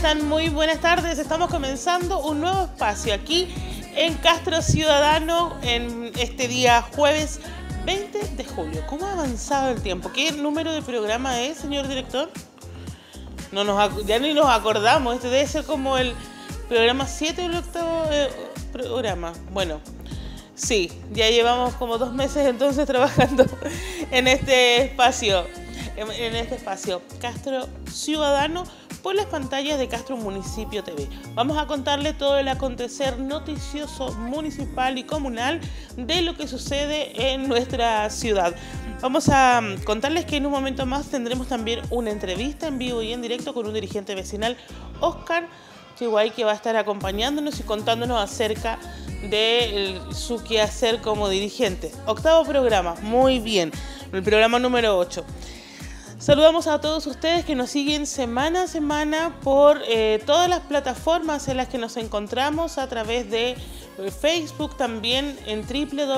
están? Muy buenas tardes. Estamos comenzando un nuevo espacio aquí en Castro Ciudadano en este día jueves 20 de julio. ¿Cómo ha avanzado el tiempo? ¿Qué número de programa es, señor director? Ya ni nos acordamos. Este debe ser como el programa 7 o el octavo programa. Bueno, sí, ya llevamos como 2 meses entonces trabajando en este espacio. Castro Ciudadano, por las pantallas de Castro Municipio TV. Vamos a contarle todo el acontecer noticioso municipal y comunal de lo que sucede en nuestra ciudad. Vamos a contarles que en un momento más tendremos también una entrevista en vivo y en directo con un dirigente vecinal, Oscar Chihuay, que va a estar acompañándonos y contándonos acerca de su quehacer como dirigente. Octavo programa, muy bien, el programa número 8. Saludamos a todos ustedes que nos siguen semana a semana por todas las plataformas en las que nos encontramos a través de Facebook, también en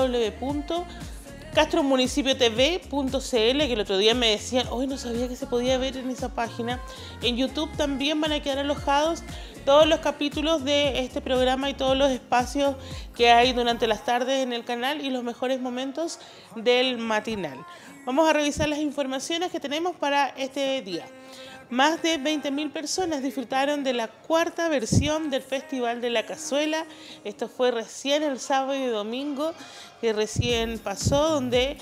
www.castromunicipiotv.cl, que el otro día me decían, hoy no sabía que se podía ver en esa página. En YouTube también van a quedar alojados todos los capítulos de este programa y todos los espacios que hay durante las tardes en el canal y los mejores momentos del matinal. Vamos a revisar las informaciones que tenemos para este día. Más de 20.000 personas disfrutaron de la cuarta versión del Festival de la Cazuela. Esto fue recién el sábado y domingo, que recién pasó, donde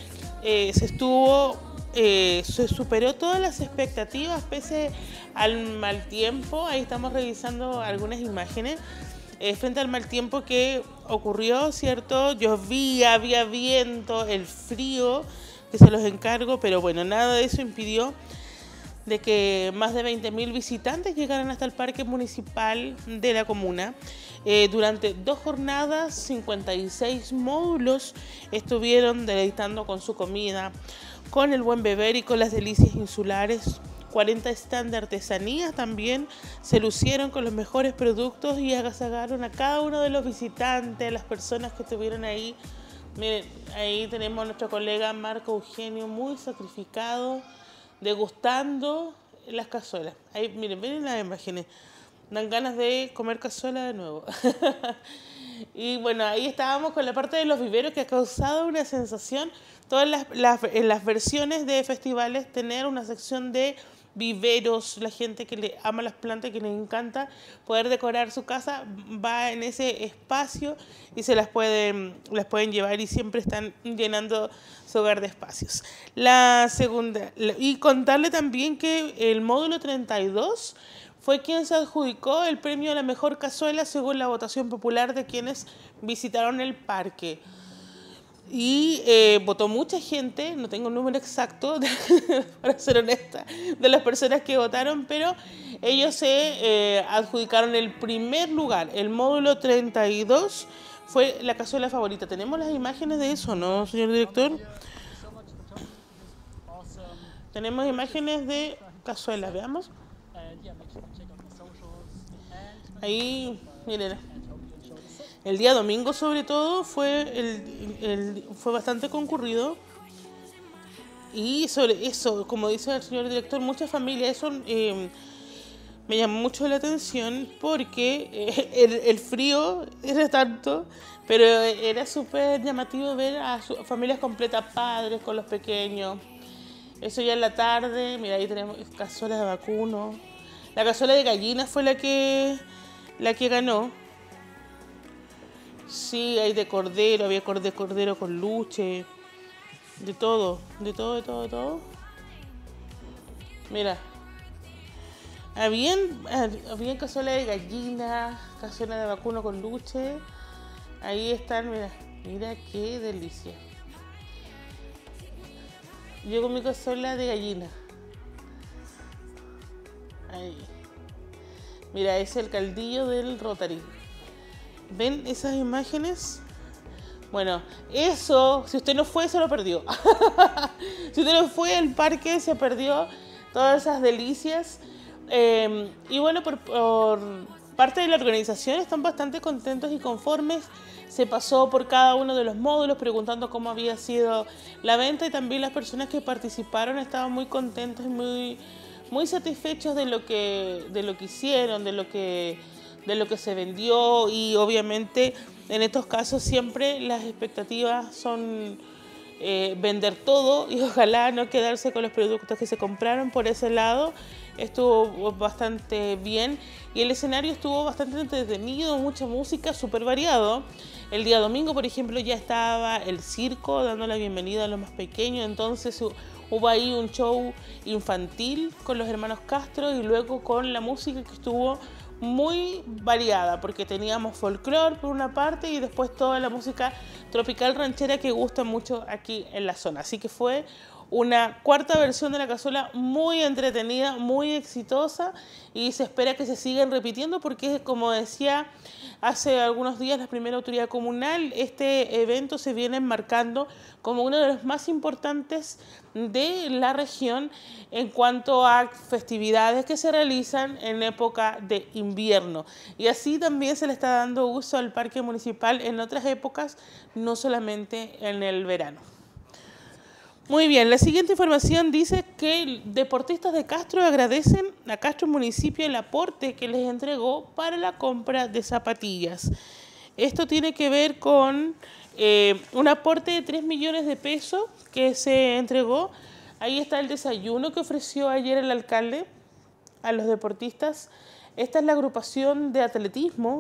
se superó todas las expectativas pese al mal tiempo. Ahí estamos revisando algunas imágenes. Frente al mal tiempo que ocurrió, ¿cierto? Llovía, había viento, el frío, que se los encargo, pero bueno, nada de eso impidió de que más de 20.000 visitantes llegaran hasta el parque municipal de la comuna. Durante 2 jornadas, 56 módulos estuvieron deleitando con su comida, con el buen beber y con las delicias insulares. 40 stands de artesanías también se lucieron con los mejores productos y agasagaron a cada uno de los visitantes, las personas que estuvieron ahí. Miren, ahí tenemos a nuestro colega Marco Eugenio, muy sacrificado, degustando las cazuelas. Ahí, miren las imágenes. Dan ganas de comer cazuela de nuevo. Y bueno, ahí estábamos con la parte de los viveros, que ha causado una sensación. Todas en las versiones de festivales, tener una sección de viveros, la gente que le ama las plantas, que les encanta poder decorar su casa, va en ese espacio y se las pueden llevar y siempre están llenando su hogar de espacios. La segunda, y contarle también que el módulo 32 fue quien se adjudicó el premio a la mejor cazuela según la votación popular de quienes visitaron el parque. Y votó mucha gente, no tengo el número exacto, para ser honesta, de las personas que votaron, pero ellos se adjudicaron el primer lugar. El módulo 32 fue la cazuela favorita. ¿Tenemos las imágenes de eso, no, señor director? Tenemos imágenes de cazuela, veamos. Ahí, miren. El día domingo, sobre todo, fue bastante concurrido. Y sobre eso, como dice el señor director, muchas familias, eso me llamó mucho la atención porque el frío era tanto, pero era súper llamativo ver a familias completas, padres con los pequeños. Eso ya en la tarde, mira, ahí tenemos cazuelas de vacuno. La cazuela de gallina fue la que ganó. Sí, hay de cordero, había de cordero con luche, de todo. Mira, habían cazuela de gallina, cazuela de vacuno con luche. Ahí están, mira qué delicia. Yo con mi cazuela de gallina. Ahí. Mira, es el caldillo del Rotary. ¿Ven esas imágenes? Bueno, eso, si usted no fue, se lo perdió. Si usted no fue al parque, se perdió todas esas delicias. Y bueno, por parte de la organización están bastante contentos y conformes. Se pasó por cada uno de los módulos preguntando cómo había sido la venta, y también las personas que participaron estaban muy contentos y muy satisfechos de lo que hicieron, de lo que se vendió, y obviamente en estos casos siempre las expectativas son vender todo y ojalá no quedarse con los productos que se compraron. Por ese lado estuvo bastante bien y el escenario estuvo bastante entretenido, mucha música, súper variado. El día domingo, por ejemplo, ya estaba el circo dando la bienvenida a los más pequeños, entonces hubo ahí un show infantil con los hermanos Castro y luego con la música que estuvo muy variada, porque teníamos folclore por una parte y después toda la música tropical ranchera que gusta mucho aquí en la zona. Así que fue una cuarta versión de la cazuela muy entretenida, muy exitosa, y se espera que se sigan repitiendo porque, como decía hace algunos días la primera autoridad comunal, este evento se viene enmarcando como uno de los más importantes de la región en cuanto a festividades que se realizan en época de invierno. Y así también se le está dando uso al parque municipal en otras épocas, no solamente en el verano. Muy bien, la siguiente información dice que deportistas de Castro agradecen a Castro Municipio el aporte que les entregó para la compra de zapatillas. Esto tiene que ver con un aporte de 3 millones de pesos que se entregó. Ahí está el desayuno que ofreció ayer el alcalde a los deportistas. Esta es la agrupación de atletismo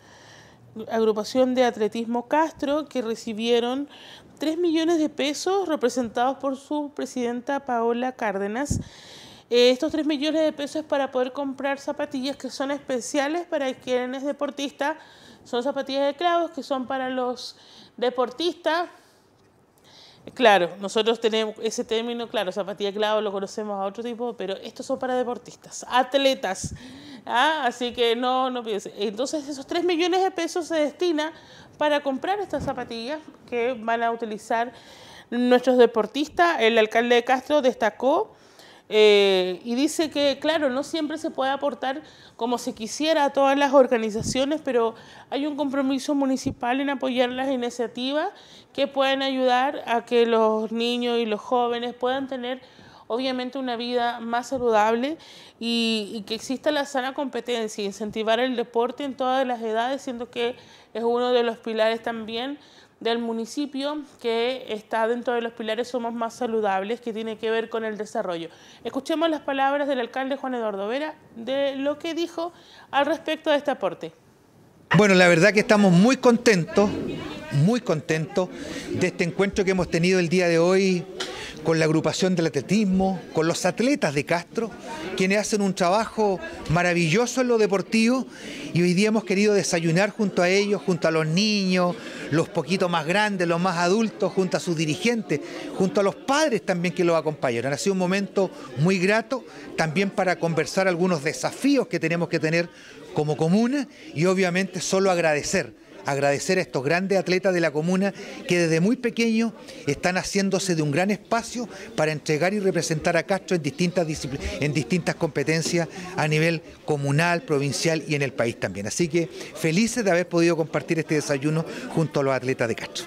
Castro, que recibieron 3 millones de pesos representados por su presidenta Paola Cárdenas. Estos 3 millones de pesos es para poder comprar zapatillas que son especiales para quienes deportistas. Son zapatillas de clavos que son para los deportistas. Claro, nosotros tenemos ese término, claro, zapatilla de clavo lo conocemos a otro tipo, pero estos son para deportistas, atletas. Así que no piensen. Entonces esos 3 millones de pesos se destina para comprar estas zapatillas que van a utilizar nuestros deportistas. El alcalde de Castro destacó y dice que, claro, no siempre se puede aportar como se quisiera a todas las organizaciones, pero hay un compromiso municipal en apoyar las iniciativas que pueden ayudar a que los niños y los jóvenes puedan tener obviamente una vida más saludable y que exista la sana competencia, incentivar el deporte en todas las edades, siendo que es uno de los pilares también del municipio, que está dentro de los pilares Somos Más Saludables, que tiene que ver con el desarrollo. Escuchemos las palabras del alcalde Juan Eduardo Vera de lo que dijo al respecto de este aporte. Bueno, la verdad que estamos muy contentos de este encuentro que hemos tenido el día de hoy con la agrupación del atletismo, con los atletas de Castro, quienes hacen un trabajo maravilloso en lo deportivo, y hoy día hemos querido desayunar junto a ellos, junto a los niños, los poquitos más grandes, los más adultos, junto a sus dirigentes, junto a los padres también que los acompañaron. Ha sido un momento muy grato también para conversar algunos desafíos que tenemos que tener como comuna y obviamente solo agradecer a estos grandes atletas de la comuna que desde muy pequeños están haciéndose de un gran espacio para entregar y representar a Castro en distintas competencias a nivel comunal, provincial y en el país también. Así que felices de haber podido compartir este desayuno junto a los atletas de Castro.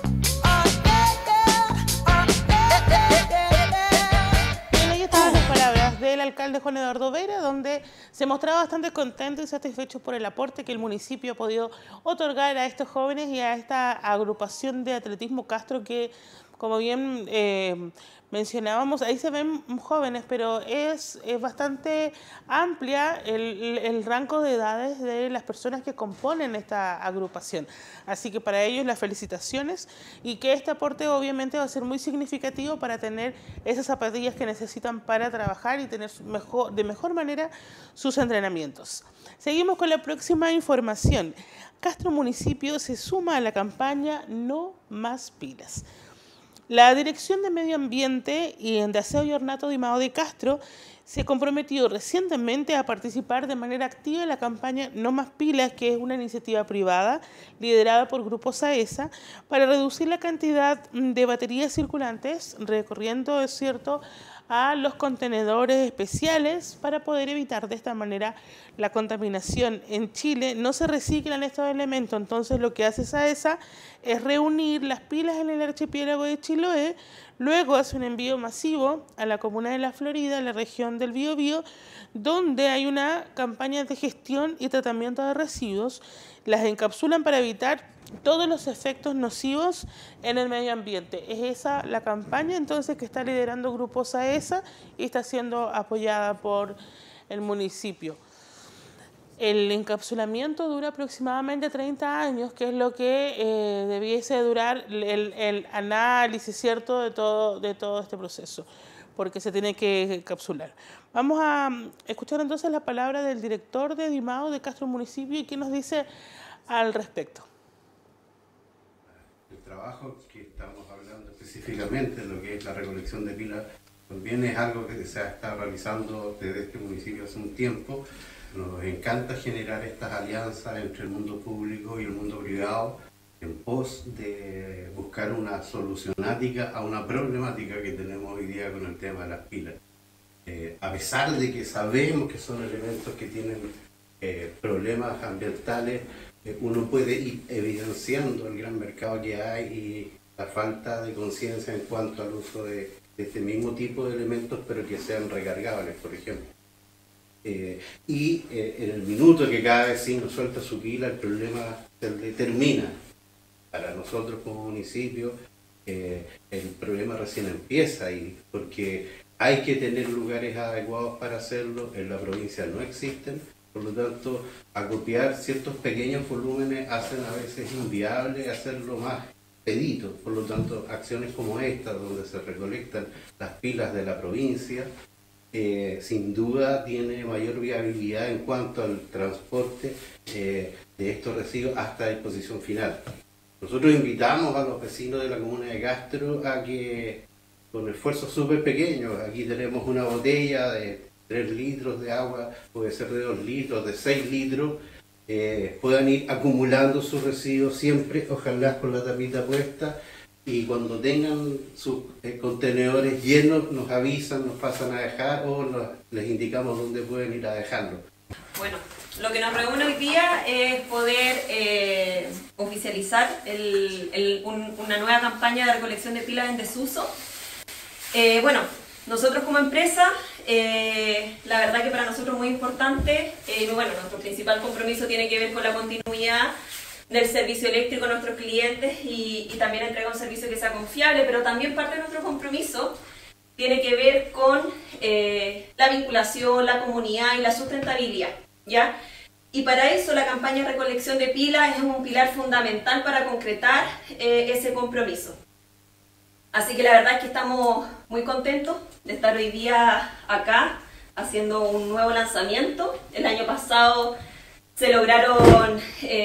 Del alcalde Juan Eduardo Vera, donde se mostraba bastante contento y satisfecho por el aporte que el municipio ha podido otorgar a estos jóvenes y a esta agrupación de atletismo Castro que, como bien mencionábamos, ahí se ven jóvenes, pero es bastante amplia el rango de edades de las personas que componen esta agrupación. Así que para ellos las felicitaciones y que este aporte obviamente va a ser muy significativo para tener esas zapatillas que necesitan para trabajar y tener de mejor manera sus entrenamientos. Seguimos con la próxima información. Castro Municipio se suma a la campaña No Más Pilas. La Dirección de Medio Ambiente y de Aseo y Ornato de Mao de Castro se comprometió recientemente a participar de manera activa en la campaña No Más Pilas, que es una iniciativa privada liderada por Grupo Saesa, para reducir la cantidad de baterías circulantes, recorriendo, es cierto, a los contenedores especiales para poder evitar de esta manera la contaminación. En Chile no se reciclan estos elementos, entonces lo que hace SAESA es reunir las pilas en el archipiélago de Chiloé, luego hace un envío masivo a la comuna de La Florida, a la región del Biobío, donde hay una campaña de gestión y tratamiento de residuos, las encapsulan para evitar todos los efectos nocivos en el medio ambiente. Es esa la campaña entonces que está liderando Grupo SAESA y está siendo apoyada por el municipio. El encapsulamiento dura aproximadamente 30 años, que es lo que debiese durar el análisis, ¿cierto?, de todo este proceso, porque se tiene que encapsular. Vamos a escuchar entonces la palabra del director de Dimao de Castro Municipio y qué nos dice al respecto. El trabajo que estamos hablando específicamente, lo que es la recolección de pilas, también es algo que se ha estado realizando desde este municipio hace un tiempo. Nos encanta generar estas alianzas entre el mundo público y el mundo privado en pos de buscar una solucionática a una problemática que tenemos hoy día con el tema de las pilas. A pesar de que sabemos que son elementos que tienen problemas ambientales, uno puede ir evidenciando el gran mercado que hay y la falta de conciencia en cuanto al uso de este mismo tipo de elementos, pero que sean recargables, por ejemplo. En el minuto que cada vecino suelta su pila, el problema se determina. Para nosotros como municipio, el problema recién empieza ahí, porque hay que tener lugares adecuados para hacerlo. En la provincia no existen. Por lo tanto, acopiar ciertos pequeños volúmenes hacen a veces inviable hacerlo más expedito. Por lo tanto, acciones como esta, donde se recolectan las pilas de la provincia, sin duda tiene mayor viabilidad en cuanto al transporte de estos residuos hasta disposición final. Nosotros invitamos a los vecinos de la comuna de Castro a que, con esfuerzos súper pequeños, aquí tenemos una botella de 3 litros de agua, puede ser de 2 litros, de 6 litros, puedan ir acumulando sus residuos siempre, ojalá con la tapita puesta, y cuando tengan sus contenedores llenos nos avisan, nos pasan a dejar o les indicamos dónde pueden ir a dejarlo. Bueno, lo que nos reúne hoy día es poder oficializar una nueva campaña de recolección de pilas en desuso. Bueno, nosotros como empresa, la verdad que para nosotros es muy importante, bueno, nuestro principal compromiso tiene que ver con la continuidad del servicio eléctrico a nuestros clientes y también entregar un servicio que sea confiable, pero también parte de nuestro compromiso tiene que ver con la vinculación, la comunidad y la sustentabilidad, ¿ya? Y para eso la campaña de recolección de pilas es un pilar fundamental para concretar ese compromiso. Así que la verdad es que estamos muy contentos de estar hoy día acá haciendo un nuevo lanzamiento. El año pasado se lograron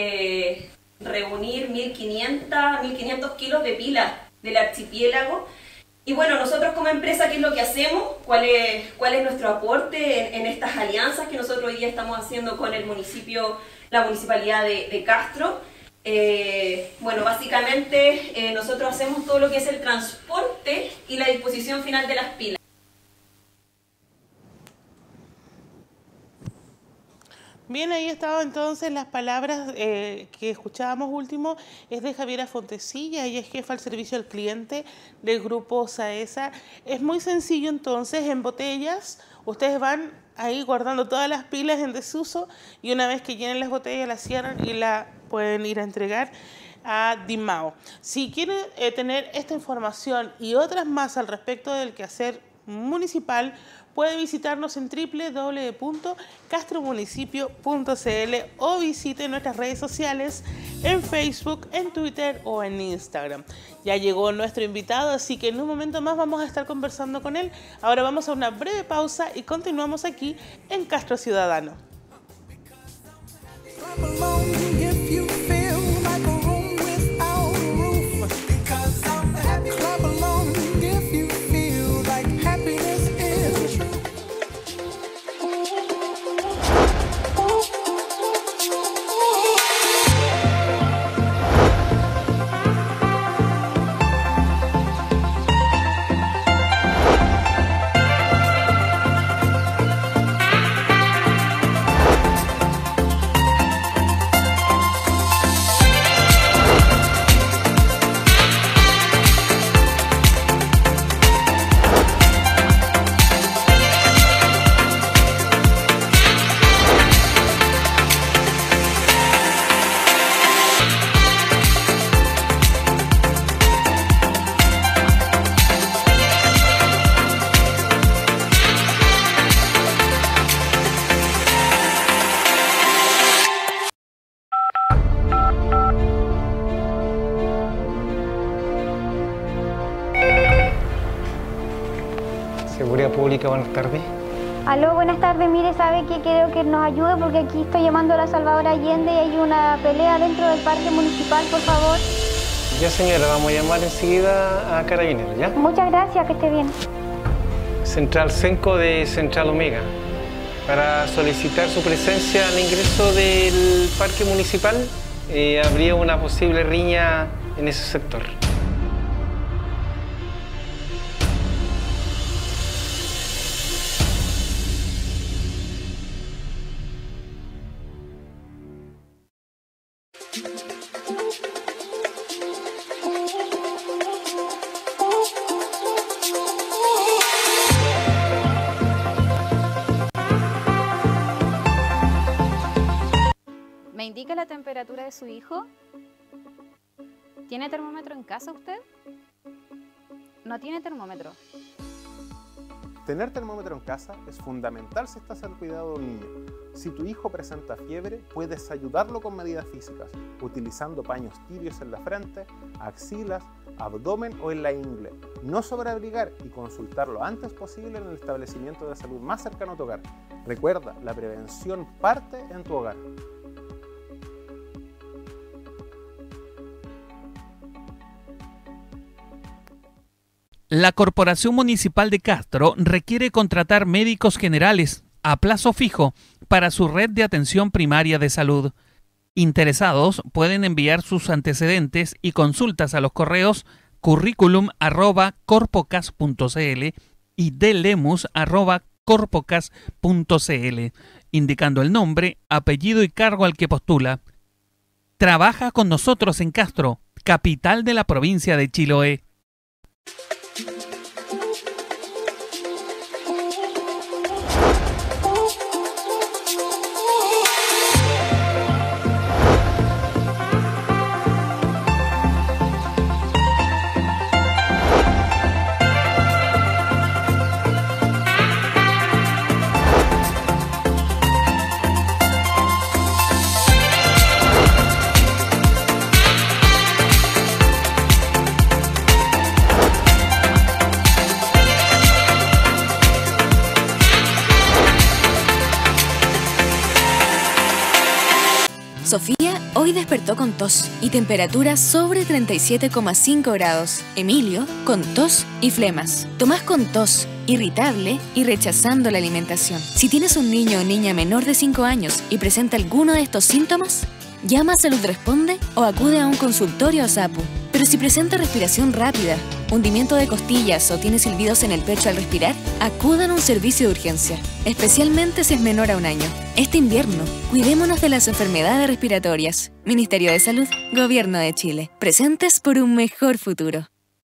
reunir 1.500 kilos de pilas del archipiélago. Y bueno, nosotros como empresa, ¿qué es lo que hacemos? ¿Cuál es nuestro aporte en estas alianzas que nosotros hoy día estamos haciendo con el municipio, la municipalidad de Castro? Bueno, básicamente nosotros hacemos todo lo que es el transporte y la disposición final de las pilas. Bien, ahí estaban entonces las palabras que escuchábamos último, es de Javiera Fontecilla, ella es jefa del servicio al cliente del grupo SAESA. Es muy sencillo entonces, en botellas, ustedes van ahí guardando todas las pilas en desuso y una vez que llenen las botellas las cierran y la pueden ir a entregar a Dimao. Si quieren tener esta información y otras más al respecto del quehacer municipal, puede visitarnos en www.castromunicipio.cl o visite nuestras redes sociales en Facebook, en Twitter o en Instagram. Ya llegó nuestro invitado, así que en un momento más vamos a estar conversando con él. Ahora vamos a una breve pausa y continuamos aquí en Castro Ciudadano. Pública, buenas tardes. Aló, buenas tardes. Mire, sabe que creo que nos ayude porque aquí estoy llamando a la Salvador Allende y hay una pelea dentro del parque municipal, por favor. Ya, señora, vamos a llamar enseguida a Carabineros, ¿ya? Muchas gracias, que esté bien. Central Senco de Central Omega, para solicitar su presencia al ingreso del parque municipal. Habría una posible riña en ese sector. ¿Me indica la temperatura de su hijo? ¿Tiene termómetro en casa usted? No tiene termómetro. Tener termómetro en casa es fundamental si estás al cuidado de un niño. Si tu hijo presenta fiebre, puedes ayudarlo con medidas físicas, utilizando paños tibios en la frente, axilas, abdomen o en la ingle. No sobreabrigar y consultar lo antes posible en el establecimiento de salud más cercano a tu hogar. Recuerda, la prevención parte en tu hogar. La Corporación Municipal de Castro requiere contratar médicos generales a plazo fijo para su red de atención primaria de salud. Interesados pueden enviar sus antecedentes y consultas a los correos curriculum@corpocas.cl y delemus@corpocas.cl, indicando el nombre, apellido y cargo al que postula. Trabaja con nosotros en Castro, capital de la provincia de Chiloé. Sofía hoy despertó con tos y temperatura sobre 37,5 grados. Emilio con tos y flemas. Tomás con tos, irritable y rechazando la alimentación. Si tienes un niño o niña menor de 5 años y presenta alguno de estos síntomas, llama a Salud Responde o acude a un consultorio o SAPU. Pero si presenta respiración rápida, hundimiento de costillas o tiene silbidos en el pecho al respirar, acudan a un servicio de urgencia, especialmente si es menor a 1 año. Este invierno, cuidémonos de las enfermedades respiratorias. Ministerio de Salud, Gobierno de Chile. Presentes por un mejor futuro.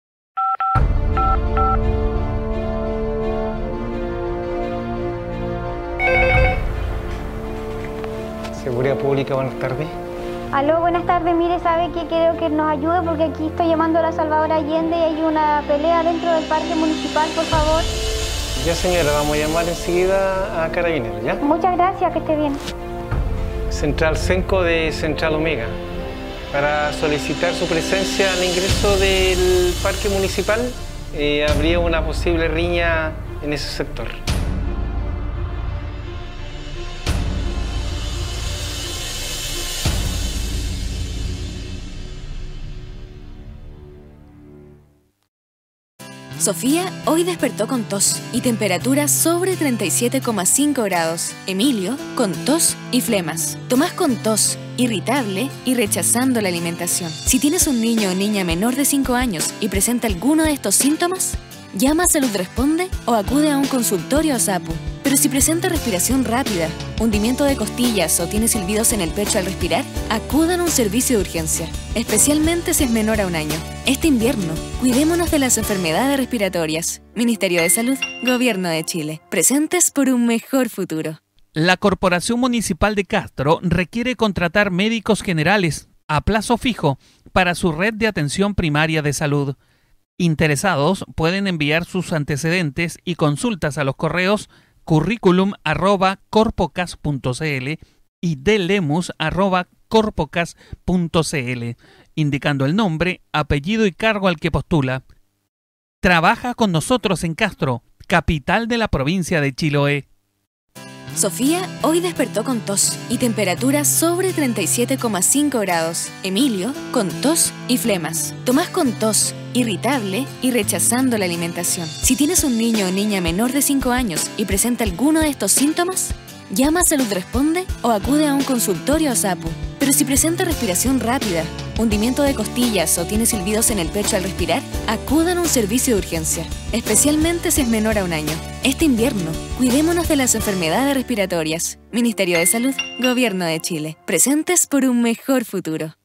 Seguridad Pública, buenas tardes. Aló, buenas tardes. Mire, sabe que creo que nos ayude porque aquí estoy llamando a la Salvador Allende y hay una pelea dentro del parque municipal, por favor. Ya, señora, vamos a llamar enseguida a Carabineros, ¿ya? Muchas gracias, que esté bien. Central Senco de Central Omega, para solicitar su presencia al ingreso del parque municipal. Habría una posible riña en ese sector. Sofía hoy despertó con tos y temperatura sobre 37,5 grados. Emilio con tos y flemas. Tomás con tos, irritable y rechazando la alimentación. Si tienes un niño o niña menor de 5 años y presenta alguno de estos síntomas, llama a Salud Responde o acude a un consultorio o SAPU. Pero si presenta respiración rápida, hundimiento de costillas o tiene silbidos en el pecho al respirar, acudan a un servicio de urgencia, especialmente si es menor a 1 año. Este invierno, cuidémonos de las enfermedades respiratorias. Ministerio de Salud, Gobierno de Chile. Presentes por un mejor futuro. La Corporación Municipal de Castro requiere contratar médicos generales a plazo fijo para su red de atención primaria de salud. Interesados pueden enviar sus antecedentes y consultas a los correos curriculum@corpocas.cl y delemus@corpocas.cl, indicando el nombre, apellido y cargo al que postula. Trabaja con nosotros en Castro, capital de la provincia de Chiloé. Sofía hoy despertó con tos y temperatura sobre 37,5 grados. Emilio con tos y flemas. Tomás con tos, irritable y rechazando la alimentación. Si tienes un niño o niña menor de 5 años y presenta alguno de estos síntomas, llama a Salud Responde o acude a un consultorio o SAPU. Pero si presenta respiración rápida, hundimiento de costillas o tiene silbidos en el pecho al respirar, acudan a un servicio de urgencia, especialmente si es menor a 1 año. Este invierno, cuidémonos de las enfermedades respiratorias. Ministerio de Salud, Gobierno de Chile. Presentes por un mejor futuro.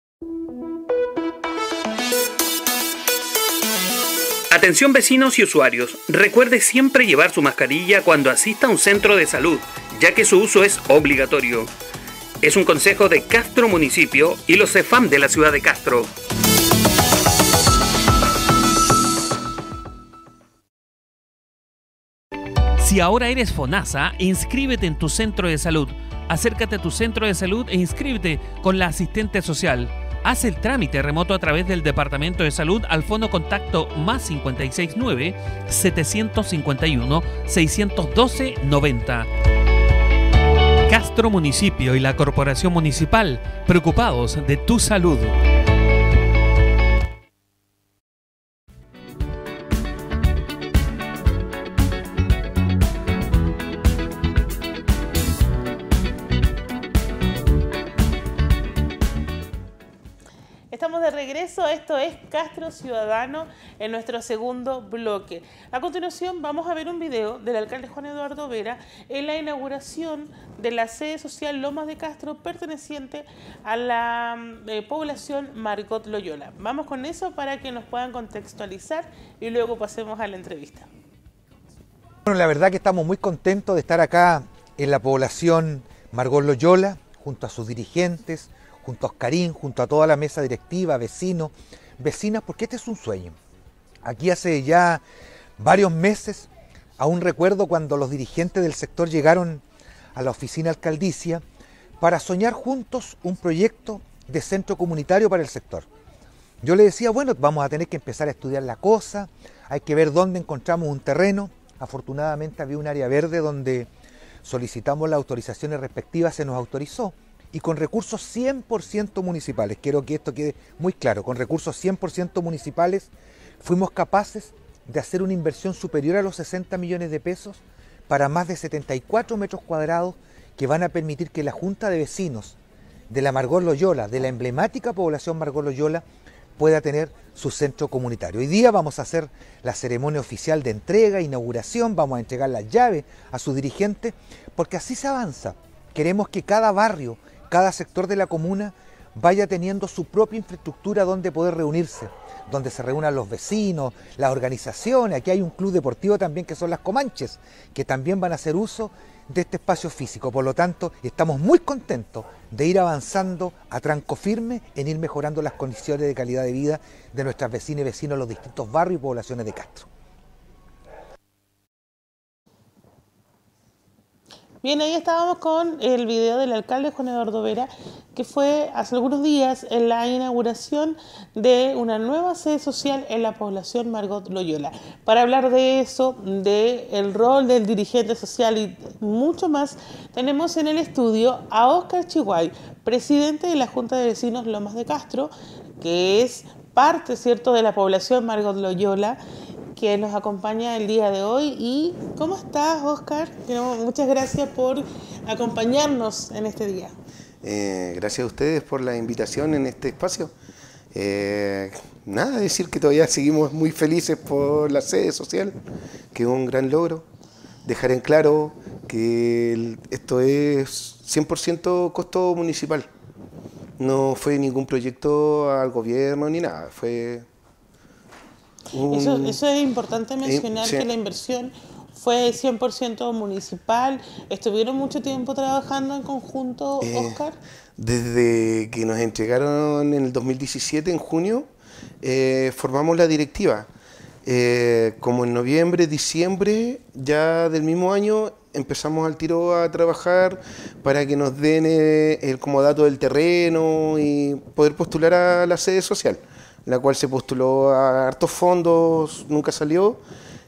Atención vecinos y usuarios, recuerde siempre llevar su mascarilla cuando asista a un centro de salud, ya que su uso es obligatorio. Es un consejo de Castro Municipio y los CEFAM de la ciudad de Castro. Si ahora eres FONASA, inscríbete en tu centro de salud. Acércate a tu centro de salud e inscríbete con la asistente social. Haz el trámite remoto a través del Departamento de Salud al fono contacto +569 751 612 90. Castro Municipio y la Corporación Municipal, preocupados de tu salud. Estamos de regreso, esto es Castro Ciudadano en nuestro segundo bloque. A continuación vamos a ver un video del alcalde Juan Eduardo Vera en la inauguración de la sede social Lomas de Castro perteneciente a la población Margot Loyola. Vamos con eso para que nos puedan contextualizar y luego pasemos a la entrevista. Bueno, la verdad que estamos muy contentos de estar acá en la población Margot Loyola, junto a sus dirigentes, junto a Oscarín, junto a toda la mesa directiva, vecinos, vecinas, porque este es un sueño. Aquí hace ya varios meses, aún recuerdo cuando los dirigentes del sector llegaron a la oficina alcaldicia para soñar juntos un proyecto de centro comunitario para el sector. Yo le decía, bueno, vamos a tener que empezar a estudiar la cosa, hay que ver dónde encontramos un terreno. Afortunadamente había un área verde donde solicitamos las autorizaciones respectivas, se nos autorizó. Y con recursos 100% municipales, quiero que esto quede muy claro, con recursos 100% municipales fuimos capaces de hacer una inversión superior a los 60 millones de pesos para más de 74 metros cuadrados que van a permitir que la Junta de Vecinos de la Margot Loyola, de la emblemática población Margot Loyola, pueda tener su centro comunitario. Hoy día vamos a hacer la ceremonia oficial de entrega, inauguración, vamos a entregar las llaves a sus dirigentes, porque así se avanza. Queremos que cada barrio, cada sector de la comuna vaya teniendo su propia infraestructura donde poder reunirse, donde se reúnan los vecinos, las organizaciones. Aquí hay un club deportivo también que son las Comanches, que también van a hacer uso de este espacio físico. Por lo tanto, estamos muy contentos de ir avanzando a tranco firme en ir mejorando las condiciones de calidad de vida de nuestras vecinas y vecinos en los distintos barrios y poblaciones de Castro. Bien, ahí estábamos con el video del alcalde Juan Eduardo Vera, que fue hace algunos días en la inauguración de una nueva sede social en la población Margot Loyola. Para hablar de eso, del rol del dirigente social y mucho más, tenemos en el estudio a Óscar Chiguay, presidente de la Junta de Vecinos Lomas de Castro, que es parte, ¿cierto?, de la población Margot Loyola, que nos acompaña el día de hoy. ¿Y cómo estás, Óscar? Muchas gracias por acompañarnos en este día. Gracias a ustedes por la invitación en este espacio. Nada, decir que todavía seguimos muy felices por la sede social, que es un gran logro. Dejar en claro que esto es 100% costo municipal. No fue ningún proyecto al gobierno ni nada, fue... Eso es importante mencionar, sí, que la inversión fue 100% municipal. ¿Estuvieron mucho tiempo trabajando en conjunto, Óscar? Desde que nos entregaron en el 2017, en junio, formamos la directiva. Como en noviembre, diciembre, ya del mismo año, empezamos al tiro a trabajar para que nos den el comodato del terreno y poder postular a la sede social, la cual se postuló a hartos fondos, nunca salió,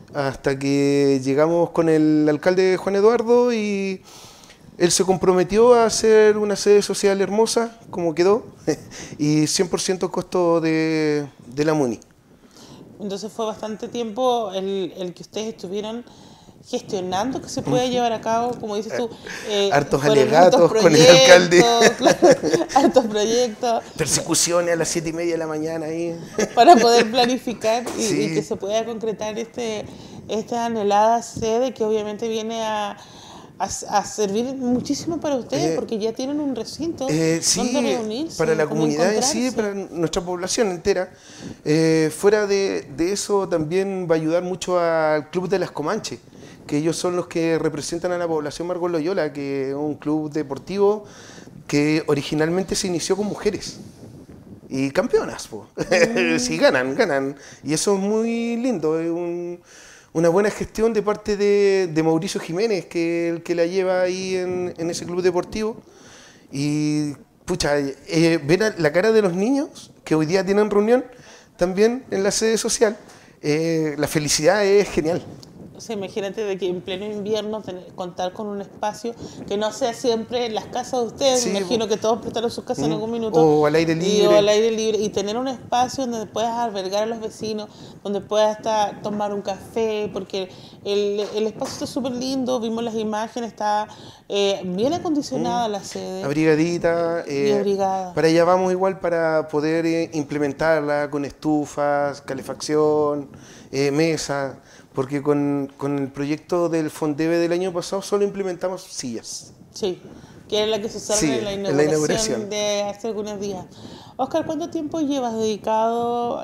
hasta que llegamos con el alcalde Juan Eduardo y él se comprometió a hacer una sede social hermosa, como quedó, y 100% costo de la MUNI. Entonces fue bastante tiempo el que ustedes estuvieron gestionando que se pueda llevar a cabo, como dices tú. Hartos alegatos con el alcalde. Claro, hartos proyectos. Persecuciones a las 7:30 de la mañana ahí. Para poder planificar Sí. y que se pueda concretar esta anhelada sede que obviamente viene a servir muchísimo para ustedes, porque ya tienen un recinto sí, donde reunirse, para la donde comunidad en sí, encontrarse. para nuestra población entera. Fuera de eso también va a ayudar mucho al Club de las Comanches, que ellos son los que representan a la población Margot Loyola, que es un club deportivo que originalmente se inició con mujeres. Y campeonas, po. Sí, ganan. Y eso es muy lindo, es una buena gestión de parte de Mauricio Jiménez, que es el que la lleva ahí en ese club deportivo. Y, pucha, ver la cara de los niños que hoy día tienen reunión también en la sede social, la felicidad es genial. O sea, imagínate de que en pleno invierno contar con un espacio que no sea siempre en las casas de ustedes. Sí, Me imagino que todos prestaron sus casas en algún minuto. O al aire libre. O al aire libre. Y tener un espacio donde puedas albergar a los vecinos, donde puedas tomar un café, porque el espacio está súper lindo. Vimos las imágenes, está bien acondicionada la sede. Abrigadita. Y abrigada. Para allá vamos igual para poder implementarla con estufas, calefacción, mesa. Porque con el proyecto del Fondeve del año pasado solo implementamos sillas. Sí, que es la que se usaron Sí, en la inauguración de hace algunos días. Oscar, ¿cuánto tiempo llevas dedicado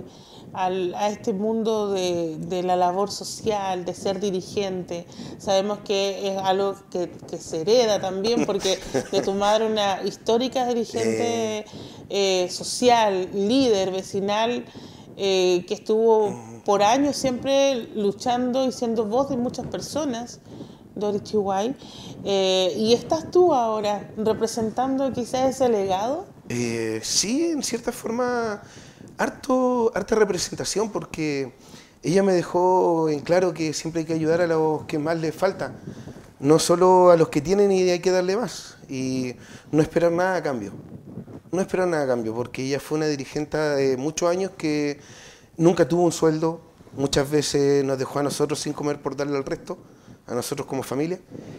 a este mundo de la labor social, de ser dirigente? Sabemos que es algo que se hereda también, porque de tu madre, una histórica dirigente social, líder, vecinal, que estuvo por años siempre luchando y siendo voz de muchas personas de Orichihuay, y estás tú ahora representando quizás ese legado. Sí, en cierta forma, harta representación, porque ella me dejó en claro que siempre hay que ayudar a los que más les falta, no solo a los que tienen y hay que darle más, y no esperar nada a cambio. No esperar nada a cambio, porque ella fue una dirigente de muchos años que nunca tuvo un sueldo, muchas veces nos dejó a nosotros sin comer por darle al resto, a nosotros como familia,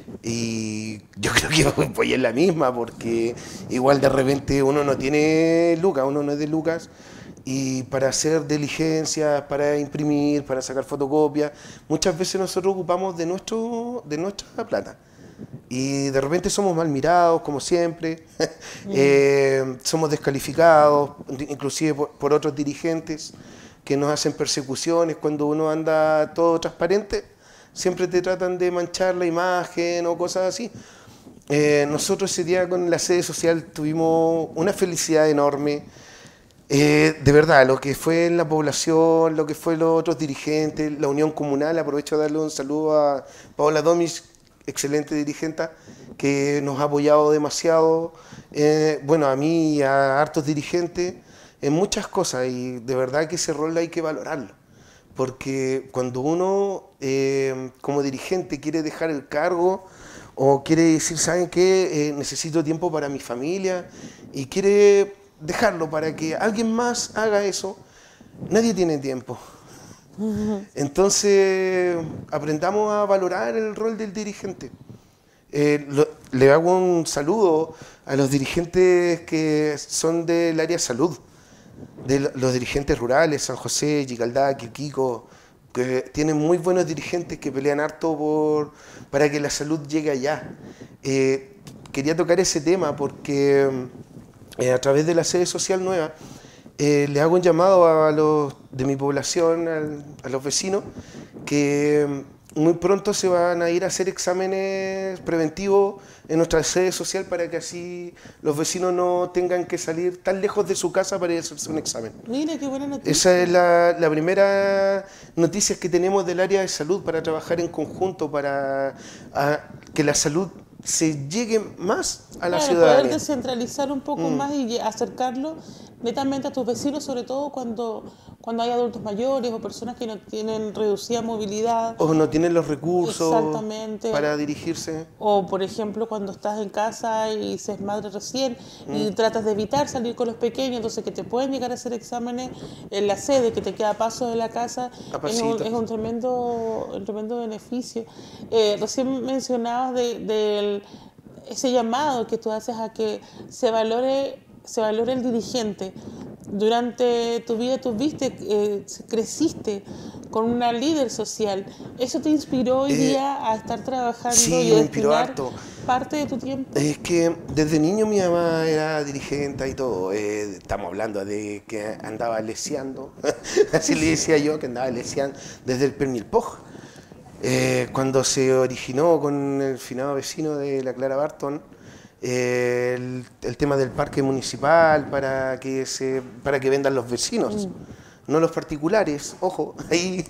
y yo creo que voy en la misma, porque igual de repente uno no tiene lucas, uno no es de lucas, y para hacer diligencias, para imprimir, para sacar fotocopias, muchas veces nosotros ocupamos de nuestra plata. Y de repente somos mal mirados, como siempre, somos descalificados, inclusive por otros dirigentes que nos hacen persecuciones cuando uno anda todo transparente, siempre te tratan de manchar la imagen o cosas así. Nosotros ese día con la sede social tuvimos una felicidad enorme, de verdad, lo que fue en la población, lo que fue los otros dirigentes, la unión comunal. Aprovecho de darle un saludo a Paola Domis, excelente dirigente, que nos ha apoyado demasiado, bueno, a mí y a hartos dirigentes en muchas cosas, y de verdad que ese rol hay que valorarlo, porque cuando uno como dirigente quiere dejar el cargo o quiere decir, ¿saben qué? Necesito tiempo para mi familia, y quiere dejarlo para que alguien más haga eso, nadie tiene tiempo. Entonces, aprendamos a valorar el rol del dirigente. Le hago un saludo a los dirigentes que son del área salud, de los dirigentes rurales, San José, Yicaldá, Quilquico, que tienen muy buenos dirigentes que pelean harto para que la salud llegue allá. Quería tocar ese tema porque a través de la sede social nueva, le hago un llamado a los de mi población, a los vecinos, que muy pronto se van a ir a hacer exámenes preventivos en nuestra sede social, para que así los vecinos no tengan que salir tan lejos de su casa para ir a hacerse un examen. Mira, qué buena noticia. Esa es la primera noticia que tenemos del área de salud, para trabajar en conjunto, para que la salud se llegue más a la ciudadanía. Poder descentralizar un poco más y acercarlo netamente a tus vecinos, sobre todo cuando cuando hay adultos mayores o personas que no tienen reducida movilidad. O no tienen los recursos Exactamente. para dirigirse. O, por ejemplo, cuando estás en casa y seas madre recién y tratas de evitar salir con los pequeños, entonces que te pueden llegar a hacer exámenes en la sede, que te queda a paso de la casa, es un tremendo beneficio. Recién mencionabas ese llamado que tú haces a que se valore el dirigente. Durante tu vida tú creciste con una líder social. ¿Eso te inspiró hoy día a estar trabajando y a destinar parte de tu tiempo? Es que desde niño mi mamá era dirigente y todo. Estamos hablando de que andaba leseando, así le decía yo, que andaba leseando desde el Pernilpoj. Cuando se originó con el finado vecino de la Clara Barton, el tema del parque municipal para que vendan los vecinos, no los particulares, ojo, ahí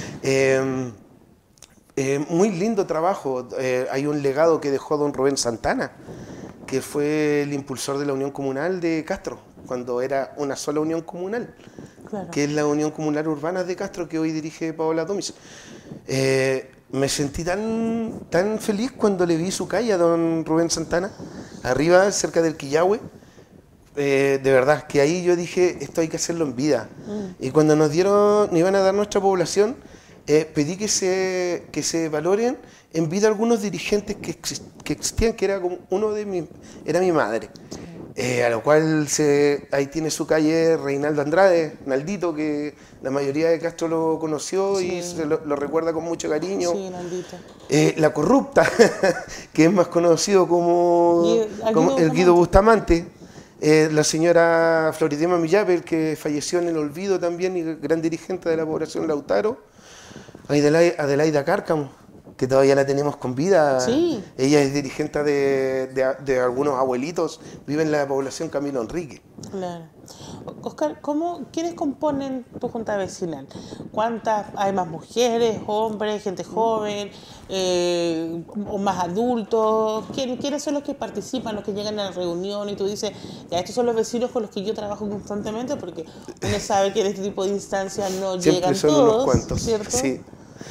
muy lindo trabajo. Hay un legado que dejó don Rubén Santana, que fue el impulsor de la Unión Comunal de Castro, cuando era una sola unión comunal, claro, que es la Unión Comunal Urbana de Castro, que hoy dirige Paola Tomis. Me sentí tan feliz cuando le vi su calle a don Rubén Santana, arriba, cerca del Quillahue. De verdad, que ahí yo dije, esto hay que hacerlo en vida. Y cuando nos iban a dar nuestra población, pedí que se valoren en vida algunos dirigentes que existían, que era como era mi madre. A lo cual ahí tiene su calle Reinaldo Andrade, Naldito, que la mayoría de Castro lo conoció, sí, y lo recuerda con mucho cariño. Sí, Naldito. La corrupta, que es más conocido como el Guido Bustamante. La señora Floridema Millapel, que falleció en el olvido también, y gran dirigente de la población Lautaro. Adelaida Cárcamo, que todavía la tenemos con vida. Sí. Ella es dirigente de algunos abuelitos, vive en la población Camilo Enrique. Claro. Oscar, ¿quiénes componen tu junta vecinal? ¿Cuántas? ¿Hay más mujeres, hombres, gente joven, o más adultos? ¿Quiénes son los que participan, los que llegan a la reunión y tú dices, ya, estos son los vecinos con los que yo trabajo constantemente? Porque uno sabe que en este tipo de instancias no llegan todos. Siempre son unos cuantos, ¿cierto? Sí.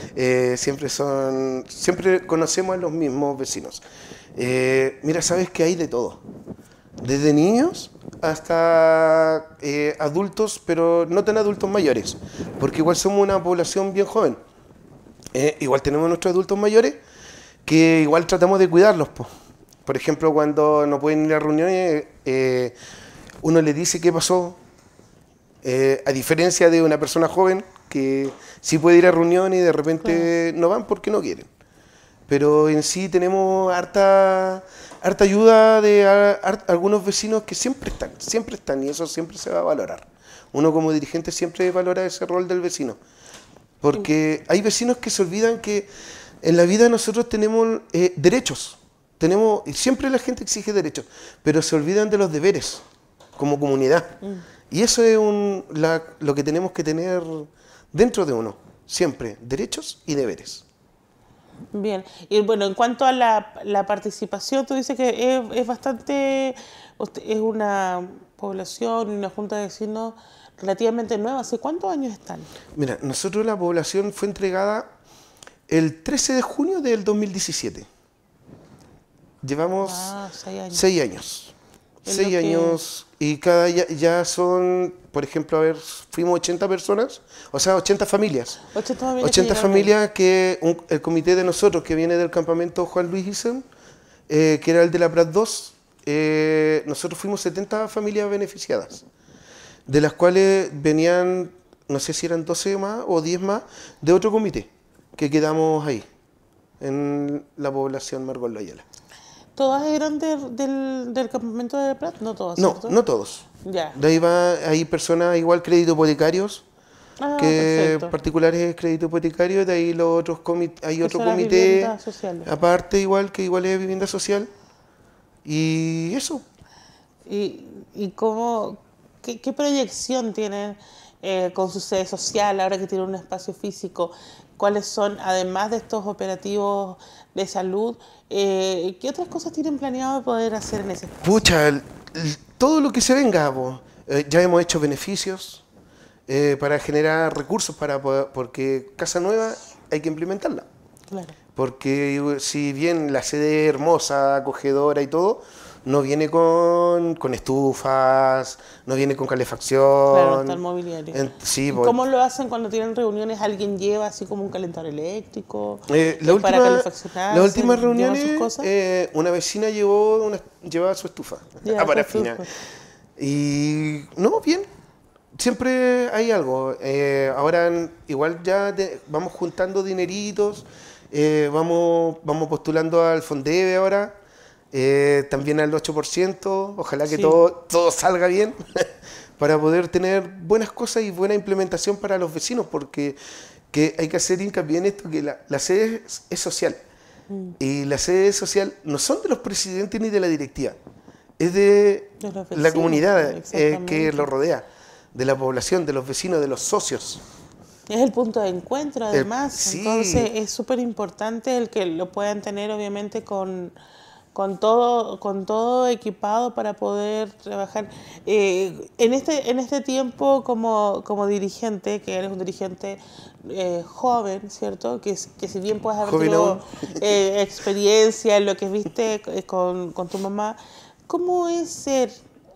Siempre conocemos a los mismos vecinos. Mira, sabes que hay de todo, desde niños hasta adultos, pero no tan adultos mayores, porque igual somos una población bien joven. Igual tenemos nuestros adultos mayores, que igual tratamos de cuidarlos. Por ejemplo, cuando no pueden ir a reuniones, uno le dice qué pasó, a diferencia de una persona joven que sí puede ir a reuniones y de repente no van porque no quieren. Pero en sí tenemos harta ayuda de algunos vecinos que siempre están, y eso siempre se va a valorar. Uno como dirigente siempre valora ese rol del vecino, porque hay vecinos que se olvidan que en la vida nosotros tenemos derechos, y siempre la gente exige derechos, pero se olvidan de los deberes como comunidad. Y eso es lo que tenemos que tener dentro de uno, siempre, derechos y deberes. Bien, y bueno, en cuanto a la participación, tú dices que es una población y una junta de vecinos relativamente nueva. ¿Hace cuántos años están? Mira, nosotros la población fue entregada el 13 de junio del 2017. Llevamos 6 años. 6 años, y ya son, por ejemplo, fuimos 80 personas, o sea, 80 familias. 80 familias que el comité de nosotros, que viene del campamento Juan Luis Isen, que era el de la Prat 2, nosotros fuimos 70 familias beneficiadas, de las cuales venían, no sé si eran 12 más o 10 más, de otro comité, que quedamos ahí, en la población Margot Loyola. ¿Todas eran del campamento de Prat? No todas, no, ¿cierto? No todos. Ya. De ahí hay personas igual crédito hipotecarios, particulares crédito hipotecario, de ahí los otros hay otro comité aparte igual es vivienda social, y eso. ¿Y qué proyección tienen con su sede social ahora que tienen un espacio físico? ¿Cuáles son, además de estos operativos de salud, qué otras cosas tienen planeado poder hacer en ese espacio? Pucha, todo lo que se venga. Ya hemos hecho beneficios, para generar recursos porque Casa Nueva hay que implementarla. Claro. Porque si bien la sede es hermosa, acogedora y todo, no viene con estufas, no viene con calefacción. Claro, está el mobiliario. Sí, ¿Y cómo lo hacen cuando tienen reuniones? ¿Alguien lleva así como un calentador eléctrico para calefaccionar? Las últimas reuniones, una vecina llevaba su estufa a parafina. Y no, bien. Siempre hay algo. Ahora igual ya vamos juntando dineritos, vamos postulando al Fondeve ahora, también al 8%, ojalá que todo salga bien para poder tener buenas cosas y buena implementación para los vecinos, porque hay que hacer hincapié en esto, que la sede es social, y la sede social no son de los presidentes ni de la directiva, es de la comunidad que lo rodea, de la población, de los vecinos, de los socios. Es el punto de encuentro, además. Entonces es súper importante el que lo puedan tener, obviamente, con todo equipado para poder trabajar. En este tiempo, como dirigente, que eres un dirigente joven, ¿cierto? Que si bien puedes haber tenido experiencia en lo que viste con tu mamá, ¿cómo es ser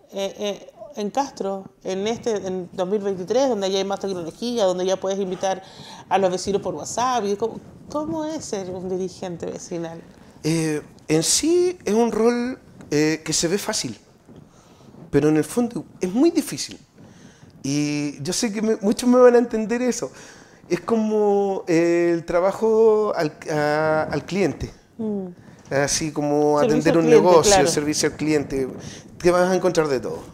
en Castro, en 2023, donde ya hay más tecnología, donde ya puedes invitar a los vecinos por WhatsApp? ¿Cómo es ser un dirigente vecinal? En sí es un rol que se ve fácil, pero en el fondo es muy difícil. Y yo sé que muchos me van a entender eso. Es como el trabajo al cliente. Así como atender un negocio, servicio al cliente. Te vas a encontrar de todo.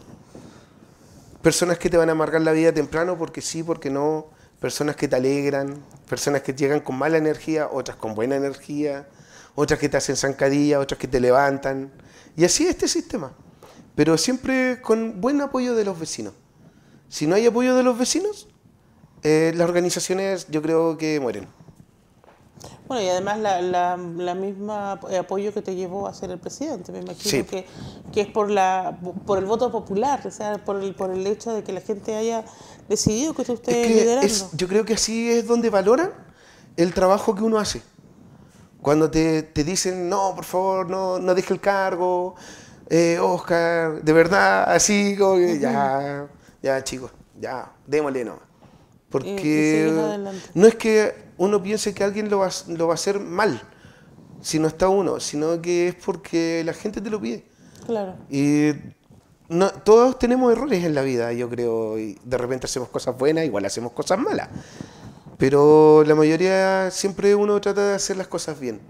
Personas que te van a amargar la vida temprano porque sí, porque no. Personas que te alegran, personas que llegan con mala energía, otras con buena energía, otras que te hacen zancadilla, otras que te levantan. Y así es este sistema. Pero siempre con buen apoyo de los vecinos. Si no hay apoyo de los vecinos, las organizaciones yo creo que mueren. Bueno, y además la misma apoyo que te llevó a ser el presidente, me imagino que es por el voto popular, o sea, por el hecho de que la gente haya decidido que usted esté liderando. Yo creo que así es donde valoran el trabajo que uno hace. Cuando te dicen, no, por favor, no deje el cargo, Oscar, de verdad, así, como que ya chicos, ya, démosle nomás. Porque no es que uno piense que alguien lo va a hacer mal, si no está uno, sino que es porque la gente te lo pide. Claro. Y todos tenemos errores en la vida, yo creo, y de repente hacemos cosas buenas, igual hacemos cosas malas. Pero la mayoría siempre uno trata de hacer las cosas bien.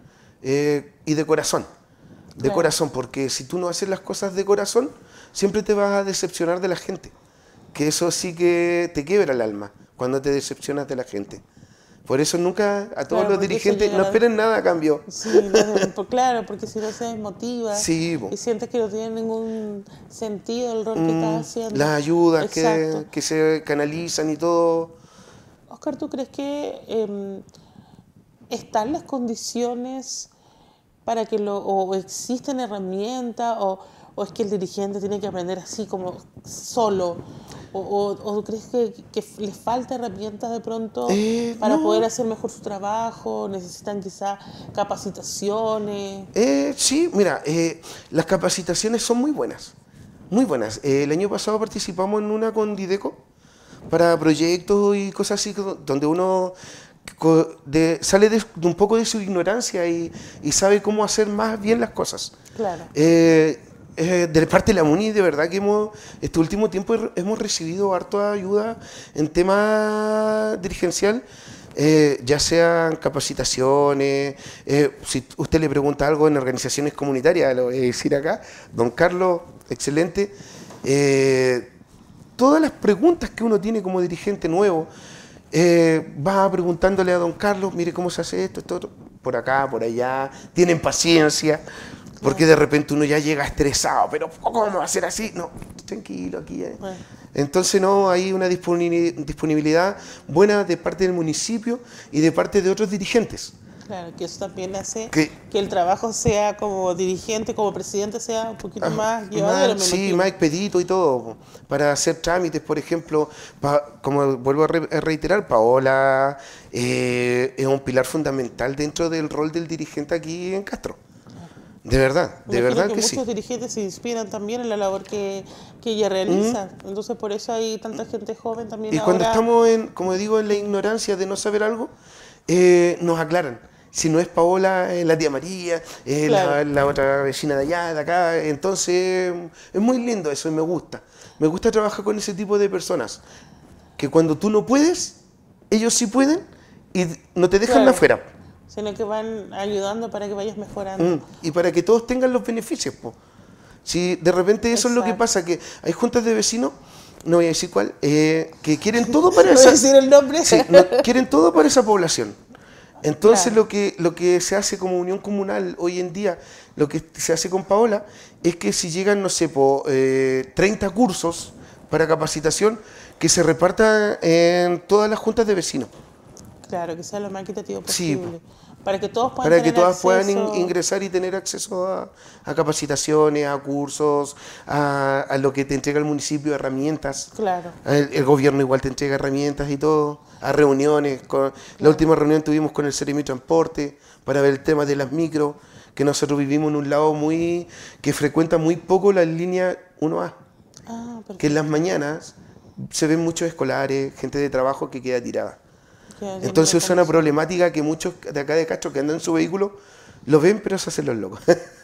Y de corazón. De corazón, porque si tú no haces las cosas de corazón, siempre te vas a decepcionar de la gente. Que eso sí que te quiebra el alma, cuando te decepcionas de la gente. Por eso nunca a todos los dirigentes no esperen nada a cambio. Sí, claro, porque si no se desmotiva y sientes que no tiene ningún sentido el rol que estás haciendo. Las ayudas que se canalizan y todo. Oscar, ¿tú crees que están las condiciones para que o existen herramientas o es que el dirigente tiene que aprender así como solo? ¿O crees que les falta herramientas de pronto para poder hacer mejor su trabajo? ¿Necesitan quizás capacitaciones? Sí, mira, las capacitaciones son muy buenas, muy buenas. El año pasado participamos en una con Dideco para proyectos y cosas así, donde uno sale de un poco de su ignorancia y sabe cómo hacer más bien las cosas. Claro. De parte de la MUNI, de verdad que este último tiempo hemos recibido harta ayuda en tema dirigencial, ya sean capacitaciones, si usted le pregunta algo en organizaciones comunitarias, lo voy a decir acá, don Carlos, excelente, todas las preguntas que uno tiene como dirigente nuevo, va preguntándole a don Carlos, mire cómo se hace esto, por acá, por allá, tienen paciencia. Porque de repente uno ya llega estresado, pero ¿cómo va a ser así? No, tranquilo, aquí. Entonces no, hay una disponibilidad buena de parte del municipio y de parte de otros dirigentes. Claro, que eso también hace que el trabajo sea como dirigente, como presidente, sea un poquito más llevadero. Sí, más expedito y todo. Para hacer trámites, por ejemplo, como vuelvo a reiterar, Paola es un pilar fundamental dentro del rol del dirigente aquí en Castro. De verdad que sí. Muchos dirigentes se inspiran también en la labor que ella realiza. Entonces, por eso hay tanta gente joven también. Y cuando estamos, como digo, en la ignorancia de no saber algo, nos aclaran. Si no es Paola, es la tía María, la otra vecina de allá, de acá. Entonces, es muy lindo eso y me gusta. Me gusta trabajar con ese tipo de personas. Que cuando tú no puedes, ellos sí pueden y no te dejan afuera. Sino que van ayudando para que vayas mejorando. Y para que todos tengan los beneficios. Si de repente eso es lo que pasa, que hay juntas de vecinos, no voy a decir cuál, que quieren todo para esa... ¿Voy a decir el nombre? Sí, quieren todo para esa población. Entonces lo que se hace como unión comunal hoy en día, lo que se hace con Paola, es que si llegan, no sé, 30 cursos para capacitación, que se repartan en todas las juntas de vecinos. Claro, que sea lo más equitativo Sí, posible. Para que todos puedan para que todas puedan ingresar y tener acceso a capacitaciones, a cursos, a lo que te entrega el municipio, herramientas. Claro. El gobierno igual te entrega herramientas y todo, a reuniones. La última reunión tuvimos con el Seremi Transporte para ver el tema de las micro, que nosotros vivimos en un lado que frecuenta muy poco la línea 1A. Que en las mañanas se ven muchos escolares, gente de trabajo que queda tirada. Entonces es una problemática que muchos de acá de Castro que andan en su vehículo lo ven, pero se hacen los locos.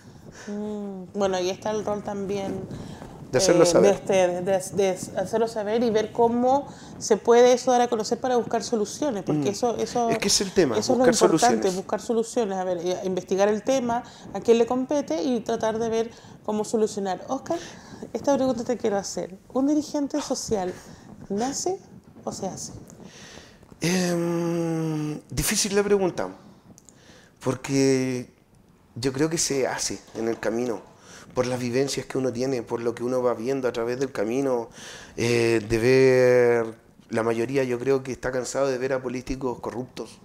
Bueno, ahí está el rol también de hacerlo saber. De hacerlo saber y ver cómo se puede eso dar a conocer para buscar soluciones, porque eso es que es el tema, eso buscar es lo importante, soluciones. Buscar soluciones, a ver, investigar el tema, a quién le compete y tratar de ver cómo solucionar. Oscar, esta pregunta te quiero hacer. ¿Un dirigente social nace o se hace? Difícil la pregunta, porque yo creo que se hace en el camino, por las vivencias que uno tiene, por lo que uno va viendo a través del camino, de ver, la mayoría yo creo que está cansado de ver a políticos corruptos,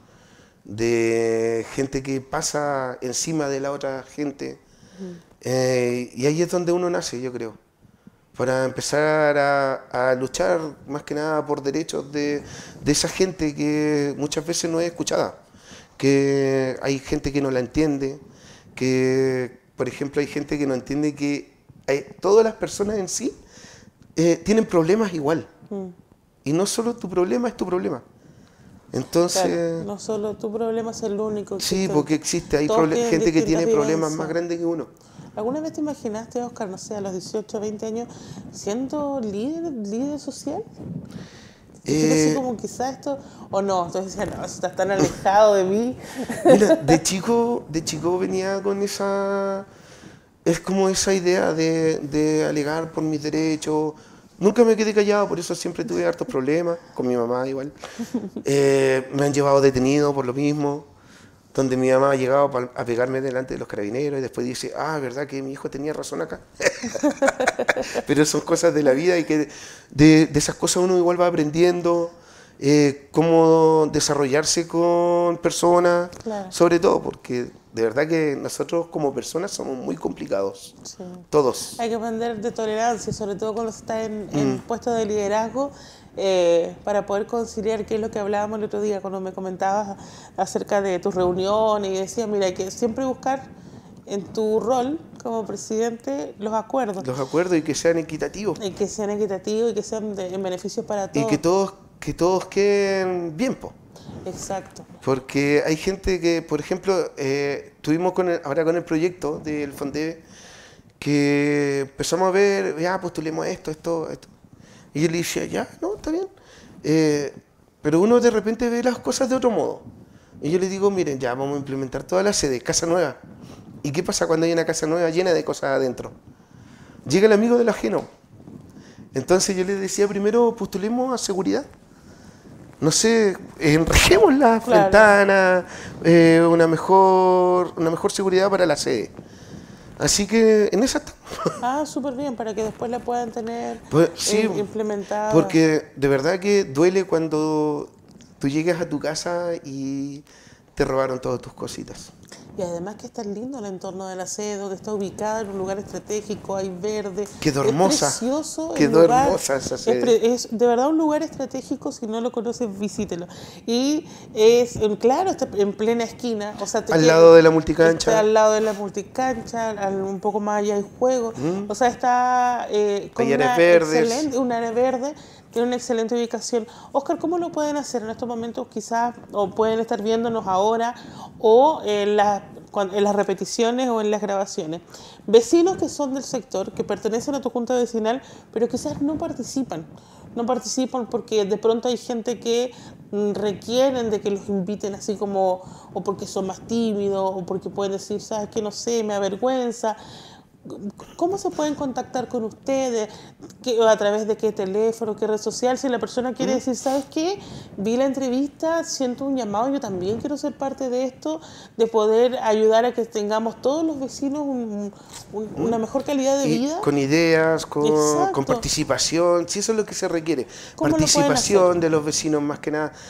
de gente que pasa encima de la otra gente, y ahí es donde uno nace, yo creo. Para empezar a luchar más que nada por derechos de esa gente que muchas veces no es escuchada, que hay gente que no la entiende, que por ejemplo hay gente que no entiende que todas las personas en sí tienen problemas igual, y no solo tu problema es tu problema. Entonces, claro, no solo tu problema es el único. Sí, porque hay gente que tiene problemas más grandes que uno. ¿Alguna vez te imaginaste, Oscar, no sé, a los 18, 20 años, siendo líder social? Así como quizás esto, o no, entonces decías, no, estás tan alejado de mí. Mira, de chico venía con esa idea de alegar por mis derechos. Nunca me quedé callado, por eso siempre tuve hartos problemas, con mi mamá igual. Me han llevado detenido por lo mismo, donde mi mamá ha llegado a pegarme delante de los carabineros y después dice, ¿verdad que mi hijo tenía razón acá? Pero son cosas de la vida y que de esas cosas uno igual va aprendiendo, cómo desarrollarse con personas, claro. Sobre todo porque de verdad que nosotros como personas somos muy complicados, sí. Todos. Hay que aprender de tolerancia, sobre todo cuando se está en puestos de liderazgo, para poder conciliar, que es lo que hablábamos el otro día cuando me comentabas acerca de tus reuniones y decías, mira, hay que siempre buscar en tu rol como presidente los acuerdos. Los acuerdos y que sean equitativos. Y que sean equitativos y que sean en beneficios para todos. Y que todos queden bien, po. Exacto. Porque hay gente que, por ejemplo, tuvimos ahora con el proyecto del Fondeve, que empezamos a ver, ya postulemos esto. Y yo le decía, ya, no, está bien. Pero uno de repente ve las cosas de otro modo. Y yo le digo, miren, ya vamos a implementar toda la sede, casa nueva. ¿Y qué pasa cuando hay una casa nueva llena de cosas adentro? Llega el amigo del ajeno. Entonces yo le decía, primero postulemos a seguridad. No sé, enrejemos las ventanas, una mejor seguridad para la sede. Así que en esa estamos. Súper bien, para que después la puedan tener implementada. Porque de verdad que duele cuando tú llegas a tu casa y te robaron todas tus cositas. Y además que está lindo el entorno de la sede, donde está ubicada en un lugar estratégico, hay verde. Quedó hermosa. Es precioso. Quedó hermosa esa sede. Es de verdad un lugar estratégico, si no lo conoces, visítelo. Y es, claro, está en plena esquina. O sea, al lado de la multicancha. Está al lado de la multicancha, un poco más allá hay juego. O sea, está con hay áreas verdes. Un área verde. Tiene una excelente ubicación. Óscar, ¿cómo lo pueden hacer en estos momentos quizás? O pueden estar viéndonos ahora o en las repeticiones o en las grabaciones. Vecinos que son del sector, que pertenecen a tu junta vecinal, pero quizás no participan. No participan porque de pronto hay gente que requieren de que los inviten así como, o porque son más tímidos, o porque pueden decir, ¿sabes qué? No sé, me avergüenza. ¿Cómo se pueden contactar con ustedes? ¿A través de qué teléfono, qué red social? Si la persona quiere decir, ¿sabes qué? Vi la entrevista, siento un llamado, yo también quiero ser parte de esto, de poder ayudar a que tengamos todos los vecinos una mejor calidad de vida. Con ideas, con participación, si eso es lo que se requiere. Participación de los vecinos más que nada.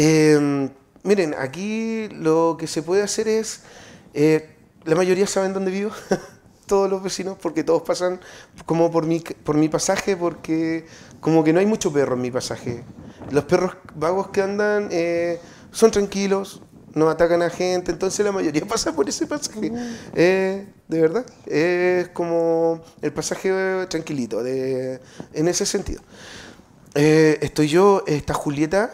Miren, aquí lo que se puede hacer es, la mayoría saben dónde vivo. Todos los vecinos, porque todos pasan como por mi pasaje, porque como que no hay mucho perro en mi pasaje. Los perros vagos que andan son tranquilos, no atacan a gente, entonces la mayoría pasa por ese pasaje. De verdad, es como el pasaje tranquilito, en ese sentido. Estoy yo, está Julieta.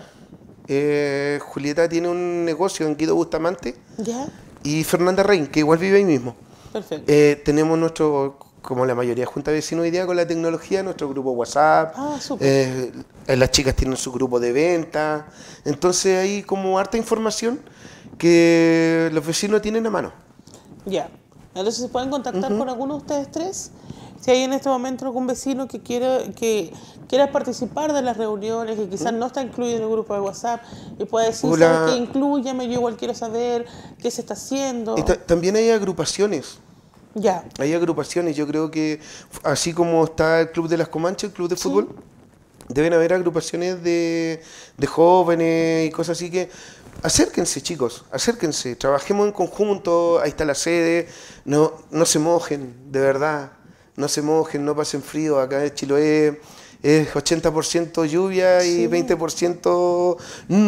Julieta tiene un negocio en Guido Bustamante. ¿Ya? Y Fernanda Rein, que igual vive ahí mismo. Perfecto. Tenemos nuestro, como la mayoría de junta de vecinos hoy día con la tecnología, nuestro grupo WhatsApp. Ah, súper. Las chicas tienen su grupo de venta. Entonces hay como harta información que los vecinos tienen a mano. Ya. Entonces se pueden contactar con alguno de ustedes tres. Si hay en este momento algún vecino que quiera participar de las reuniones, que quizás no está incluido en el grupo de WhatsApp, y puede decir, ¿sabes qué? Inclúyame, yo igual quiero saber qué se está haciendo. También hay agrupaciones. Ya. Hay agrupaciones, yo creo que así como está el Club de las Comanches, el Club de Fútbol, deben haber agrupaciones de jóvenes y cosas así que... Acérquense, chicos, acérquense, trabajemos en conjunto, ahí está la sede, no se mojen, de verdad, no se mojen, no pasen frío, acá en Chiloé es 80% lluvia y 20%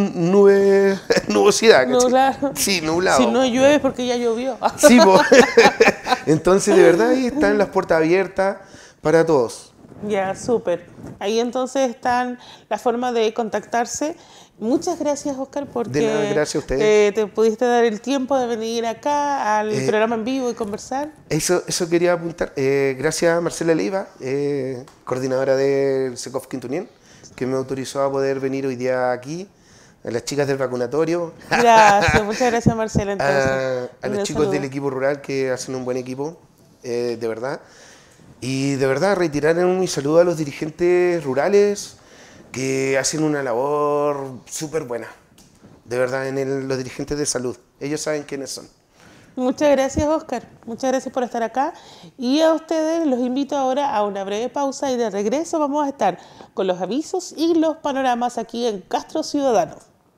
nubosidad. Nublado. Sí, nublado. Si no llueve porque ya llovió. Sí, entonces de verdad ahí están las puertas abiertas para todos. Ya, súper. Ahí entonces están las formas de contactarse. Muchas gracias, Óscar, porque de nada, gracias a ustedes. Te pudiste dar el tiempo de venir acá al programa en vivo y conversar. Eso quería apuntar. Gracias a Marcela Leiva, coordinadora del SECOF Quintunien, que me autorizó a poder venir hoy día aquí. A las chicas del vacunatorio. Gracias, muchas gracias, Marcela. Entonces, a los chicos del equipo rural que hacen un buen equipo, de verdad. Y de verdad, retirar mi saludo a los dirigentes rurales que hacen una labor súper buena, de verdad, los dirigentes de salud. Ellos saben quiénes son. Muchas gracias, Óscar. Muchas gracias por estar acá. Y a ustedes los invito ahora a una breve pausa y de regreso vamos a estar con los avisos y los panoramas aquí en Castro Ciudadano.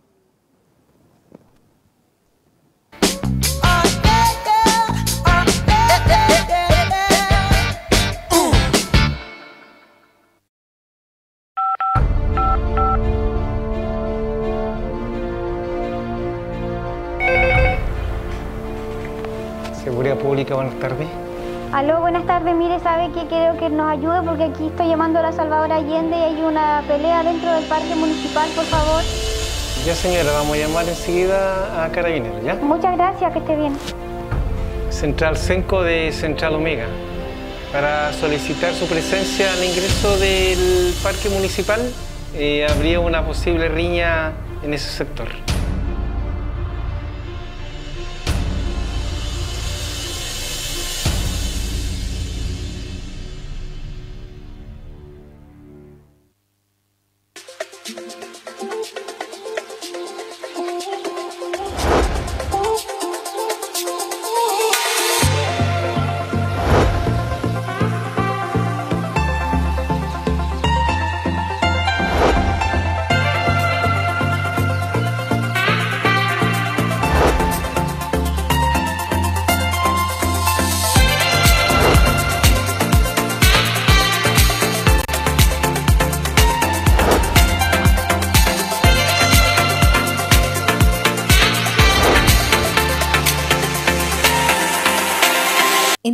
Seguridad Pública, buenas tardes. Aló, buenas tardes. Mire, ¿sabe qué? Quiero que nos ayude porque aquí estoy llamando a la Salvador Allende y hay una pelea dentro del parque municipal, por favor. Ya, señora, vamos a llamar enseguida a Carabineros, ¿ya? Muchas gracias, que esté bien. Central Senco de Central Omega, para solicitar su presencia al ingreso del parque municipal. Habría una posible riña en ese sector.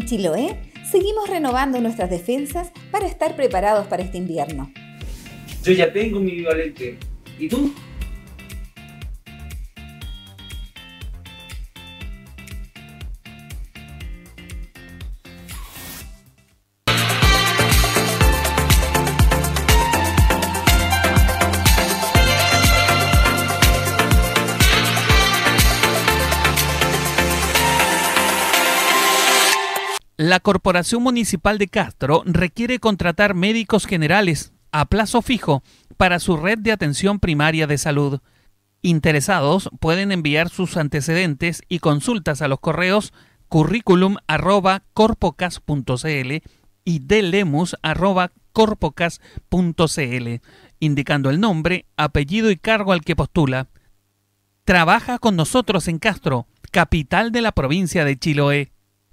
En Chiloé, seguimos renovando nuestras defensas para estar preparados para este invierno. Yo ya tengo mi bivalente. ¿Y tú? La Corporación Municipal de Castro requiere contratar médicos generales a plazo fijo para su red de atención primaria de salud. Interesados pueden enviar sus antecedentes y consultas a los correos curriculum@corpocas.cl y delemus@corpocas.cl, indicando el nombre, apellido y cargo al que postula. Trabaja con nosotros en Castro, capital de la provincia de Chiloé.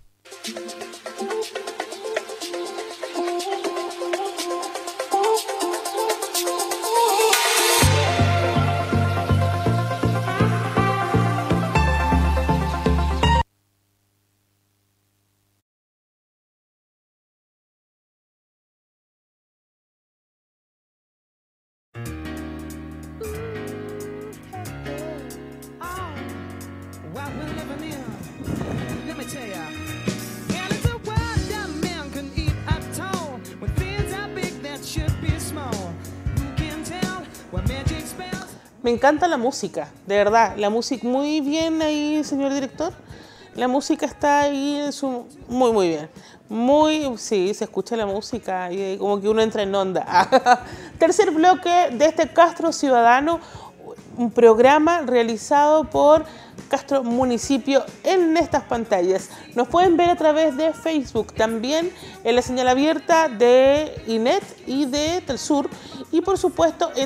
Me encanta la música, de verdad. La música, muy bien ahí, señor director. La música está ahí, muy bien. Sí, se escucha la música y como que uno entra en onda. Tercer bloque de este Castro Ciudadano, un programa realizado por Castro Municipio en estas pantallas. Nos pueden ver a través de Facebook, también en la señal abierta de INET y de Telsur, y por supuesto en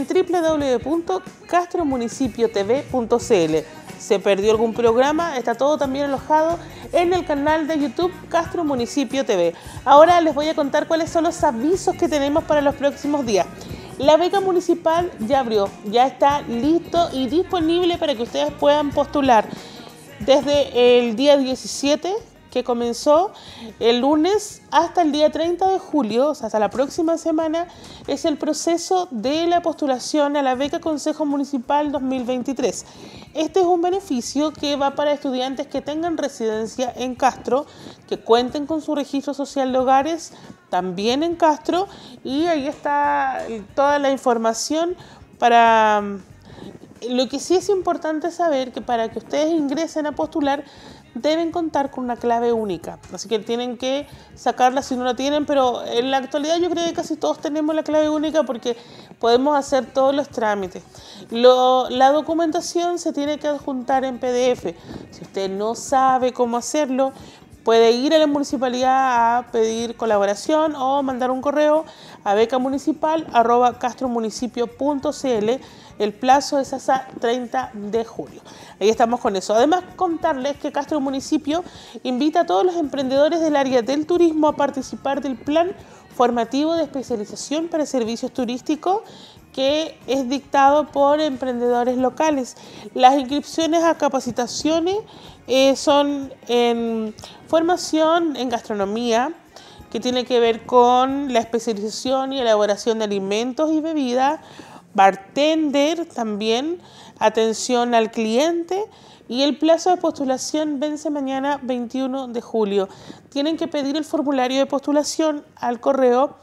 www.castromunicipiotv.cl. ¿Se perdió algún programa? Está todo también alojado en el canal de YouTube Castro Municipio TV. Ahora les voy a contar cuáles son los avisos que tenemos para los próximos días. La beca municipal ya abrió, ya está listo y disponible para que ustedes puedan postular. Desde el día 17, que comenzó el lunes, hasta el día 30 de julio, o sea, hasta la próxima semana, es el proceso de la postulación a la beca Consejo Municipal 2023. Este es un beneficio que va para estudiantes que tengan residencia en Castro, que cuenten con su registro social de hogares también en Castro, y ahí está toda la información para... Lo que sí es importante saber que para que ustedes ingresen a postular deben contar con una clave única, así que tienen que sacarla si no la tienen, pero en la actualidad yo creo que casi todos tenemos la clave única porque podemos hacer todos los trámites. La documentación se tiene que adjuntar en PDF. Si usted no sabe cómo hacerlo, puede ir a la municipalidad a pedir colaboración o mandar un correo a becamunicipal@castromunicipio.cl. El plazo es hasta 30 de julio. Ahí estamos con eso. Además, contarles que Castro Municipio invita a todos los emprendedores del área del turismo a participar del plan formativo de especialización para servicios turísticos que es dictado por emprendedores locales. Las inscripciones a capacitaciones son en formación en gastronomía, que tiene que ver con la especialización y elaboración de alimentos y bebidas, bartender también, atención al cliente, y el plazo de postulación vence mañana 21 de julio. Tienen que pedir el formulario de postulación al correo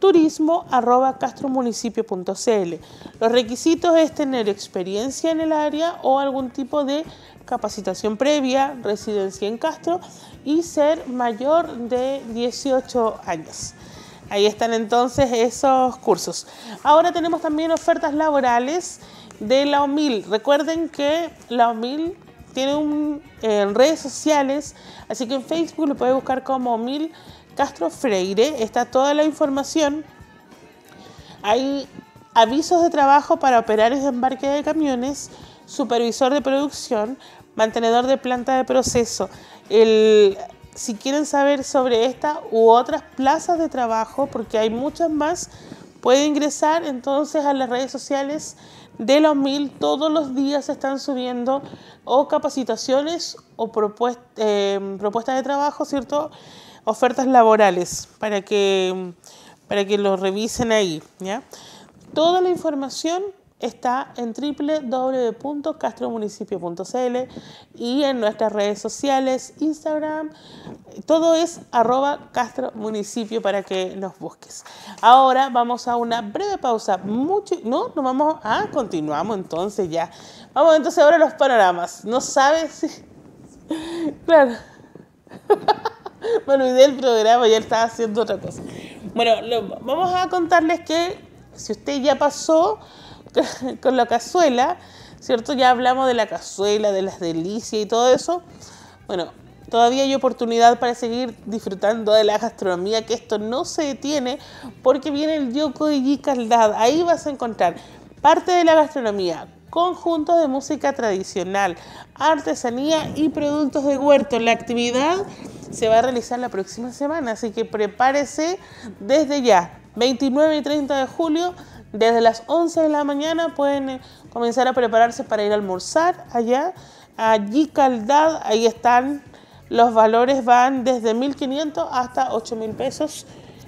turismo@castromunicipio.cl. Los requisitos es tener experiencia en el área o algún tipo de capacitación previa, residencia en Castro y ser mayor de 18 años. Ahí están entonces esos cursos. Ahora tenemos también ofertas laborales de la OMIL. Recuerden que la OMIL tiene redes sociales, así que en Facebook lo puede buscar como OMIL Castro Freire. Está toda la información. Hay avisos de trabajo para operarios de embarque de camiones, supervisor de producción, mantenedor de planta de proceso. Si quieren saber sobre esta u otras plazas de trabajo, porque hay muchas más, pueden ingresar entonces a las redes sociales de la OMIL. Todos los días se están subiendo o capacitaciones o propuestas de trabajo, ¿cierto? ofertas laborales para que lo revisen ahí, ¿ya? Toda la información está en www.castromunicipio.cl y en nuestras redes sociales, Instagram, todo es @castromunicipio para que nos busques. Ahora vamos a una breve pausa. Continuamos entonces ya. Vamos entonces ahora a los panoramas. ¿No sabes si...? Claro. Bueno, olvidé el programa, ya estaba haciendo otra cosa. Bueno, vamos a contarles que si usted ya pasó con la cazuela, ¿cierto? Ya hablamos de la cazuela, de las delicias y todo eso. Bueno, todavía hay oportunidad para seguir disfrutando de la gastronomía, que esto no se detiene porque viene el Yoko de Yicaldad. Ahí vas a encontrar parte de la gastronomía, conjuntos de música tradicional, artesanía y productos de huerto. La actividad se va a realizar la próxima semana, así que prepárese desde ya, 29 y 30 de julio, desde las 11 de la mañana pueden comenzar a prepararse para ir a almorzar allá a Yicaldad. Ahí están, los valores van desde 1.500 hasta 8.000 pesos.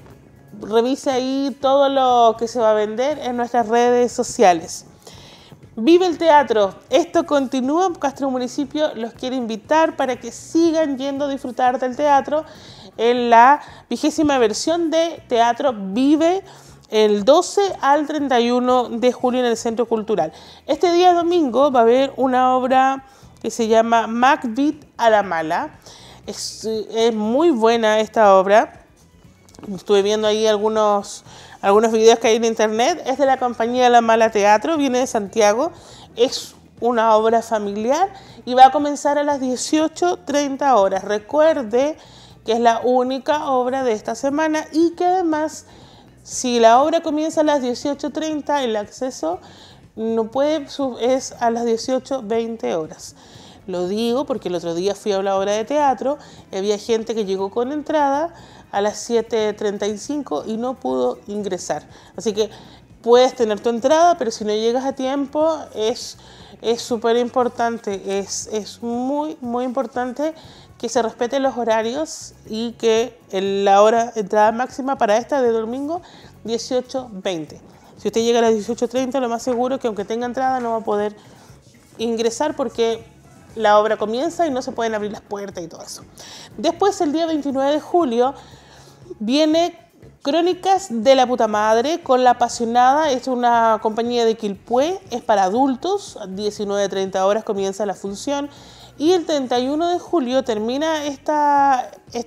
Revise ahí todo lo que se va a vender en nuestras redes sociales. Vive el teatro, esto continúa. Castro Municipio los quiere invitar para que sigan yendo a disfrutar del teatro en la 20ª versión de Teatro Vive, el 12 al 31 de julio en el Centro Cultural. Este día domingo va a haber una obra que se llama Macbeth a la mala. Es muy buena esta obra. Estuve viendo ahí algunos videos que hay en internet. Es de la compañía La Mala Teatro, viene de Santiago. Es una obra familiar y va a comenzar a las 18:30 horas. Recuerde que es la única obra de esta semana y que además, si la obra comienza a las 18:30, el acceso no puede, es a las 18:20 horas. Lo digo porque el otro día fui a la obra de teatro y había gente que llegó con entrada a las 7:35 y no pudo ingresar. Así que puedes tener tu entrada, pero si no llegas a tiempo es súper importante, es muy, muy importante que se respeten los horarios y que la hora de entrada máxima para esta de domingo, 18:20. Si usted llega a las 18:30, lo más seguro es que aunque tenga entrada no va a poder ingresar porque la obra comienza y no se pueden abrir las puertas y todo eso. Después, el día 29 de julio, viene Crónicas de la Puta Madre con La Apasionada. Es una compañía de Quilpué, es para adultos. A 19:30 horas comienza la función. Y el 31 de julio termina esta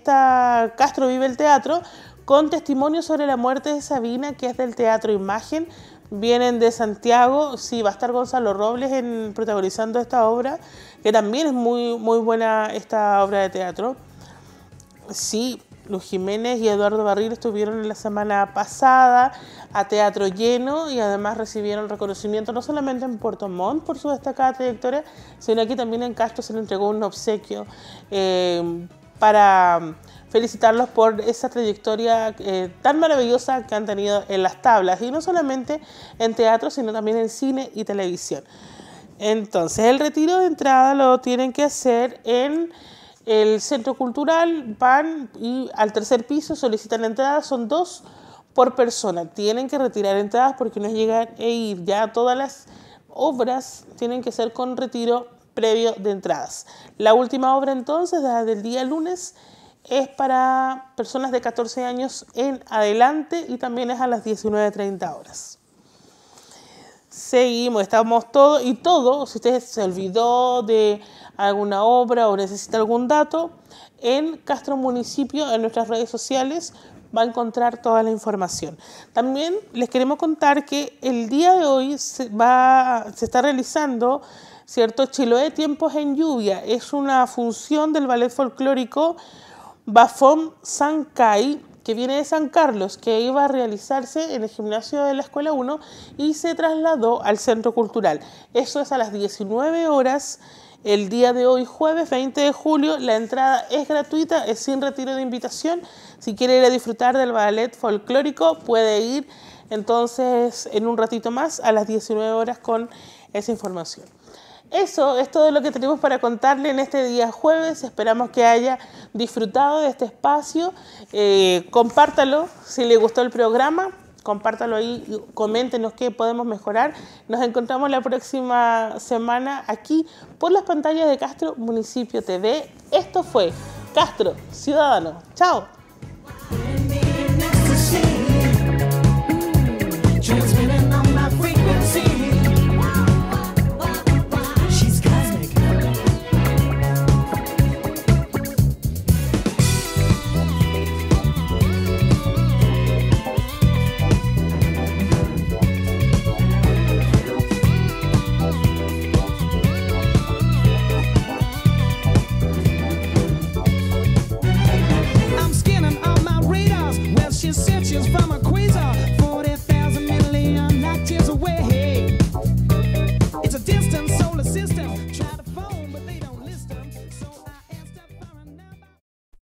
Castro Vive el Teatro con testimonios sobre la muerte de Sabina, que es del Teatro Imagen. Vienen de Santiago. Sí, va a estar Gonzalo Robles protagonizando esta obra, que también es muy, muy buena esta obra de teatro. Sí, Luz Jiménez y Eduardo Barril estuvieron en la semana pasada a teatro lleno y además recibieron reconocimiento no solamente en Puerto Montt por su destacada trayectoria, sino aquí también en Castro se le entregó un obsequio para felicitarlos por esa trayectoria tan maravillosa que han tenido en las tablas, y no solamente en teatro, sino también en cine y televisión. Entonces, el retiro de entrada lo tienen que hacer en el Centro Cultural, van y al tercer piso solicitan entradas, son 2 por persona. Tienen que retirar entradas porque no llegan a ir. Ya todas las obras tienen que ser con retiro previo de entradas. La última obra entonces, desde el día lunes, es para personas de 14 años en adelante y también es a las 19:30 horas. Seguimos, estamos todo y todo. Si usted se olvidó de alguna obra o necesita algún dato, en Castro Municipio, en nuestras redes sociales, va a encontrar toda la información. También les queremos contar que el día de hoy se está realizando, ¿cierto?, Chiloé Tiempos en Lluvia. Es una función del ballet folclórico Bafom Sancay, que viene de San Carlos, que iba a realizarse en el gimnasio de la Escuela 1 y se trasladó al Centro Cultural. Eso es a las 19 horas. El día de hoy, jueves 20 de julio, la entrada es gratuita, es sin retiro de invitación. Si quiere ir a disfrutar del ballet folclórico, puede ir entonces en un ratito más a las 19 horas con esa información. Eso es todo lo que tenemos para contarle en este día jueves. Esperamos que haya disfrutado de este espacio. Compártalo si le gustó el programa. Compártalo ahí, coméntenos qué podemos mejorar. Nos encontramos la próxima semana aquí por las pantallas de Castro Municipio TV. Esto fue Castro Ciudadano. ¡Chao!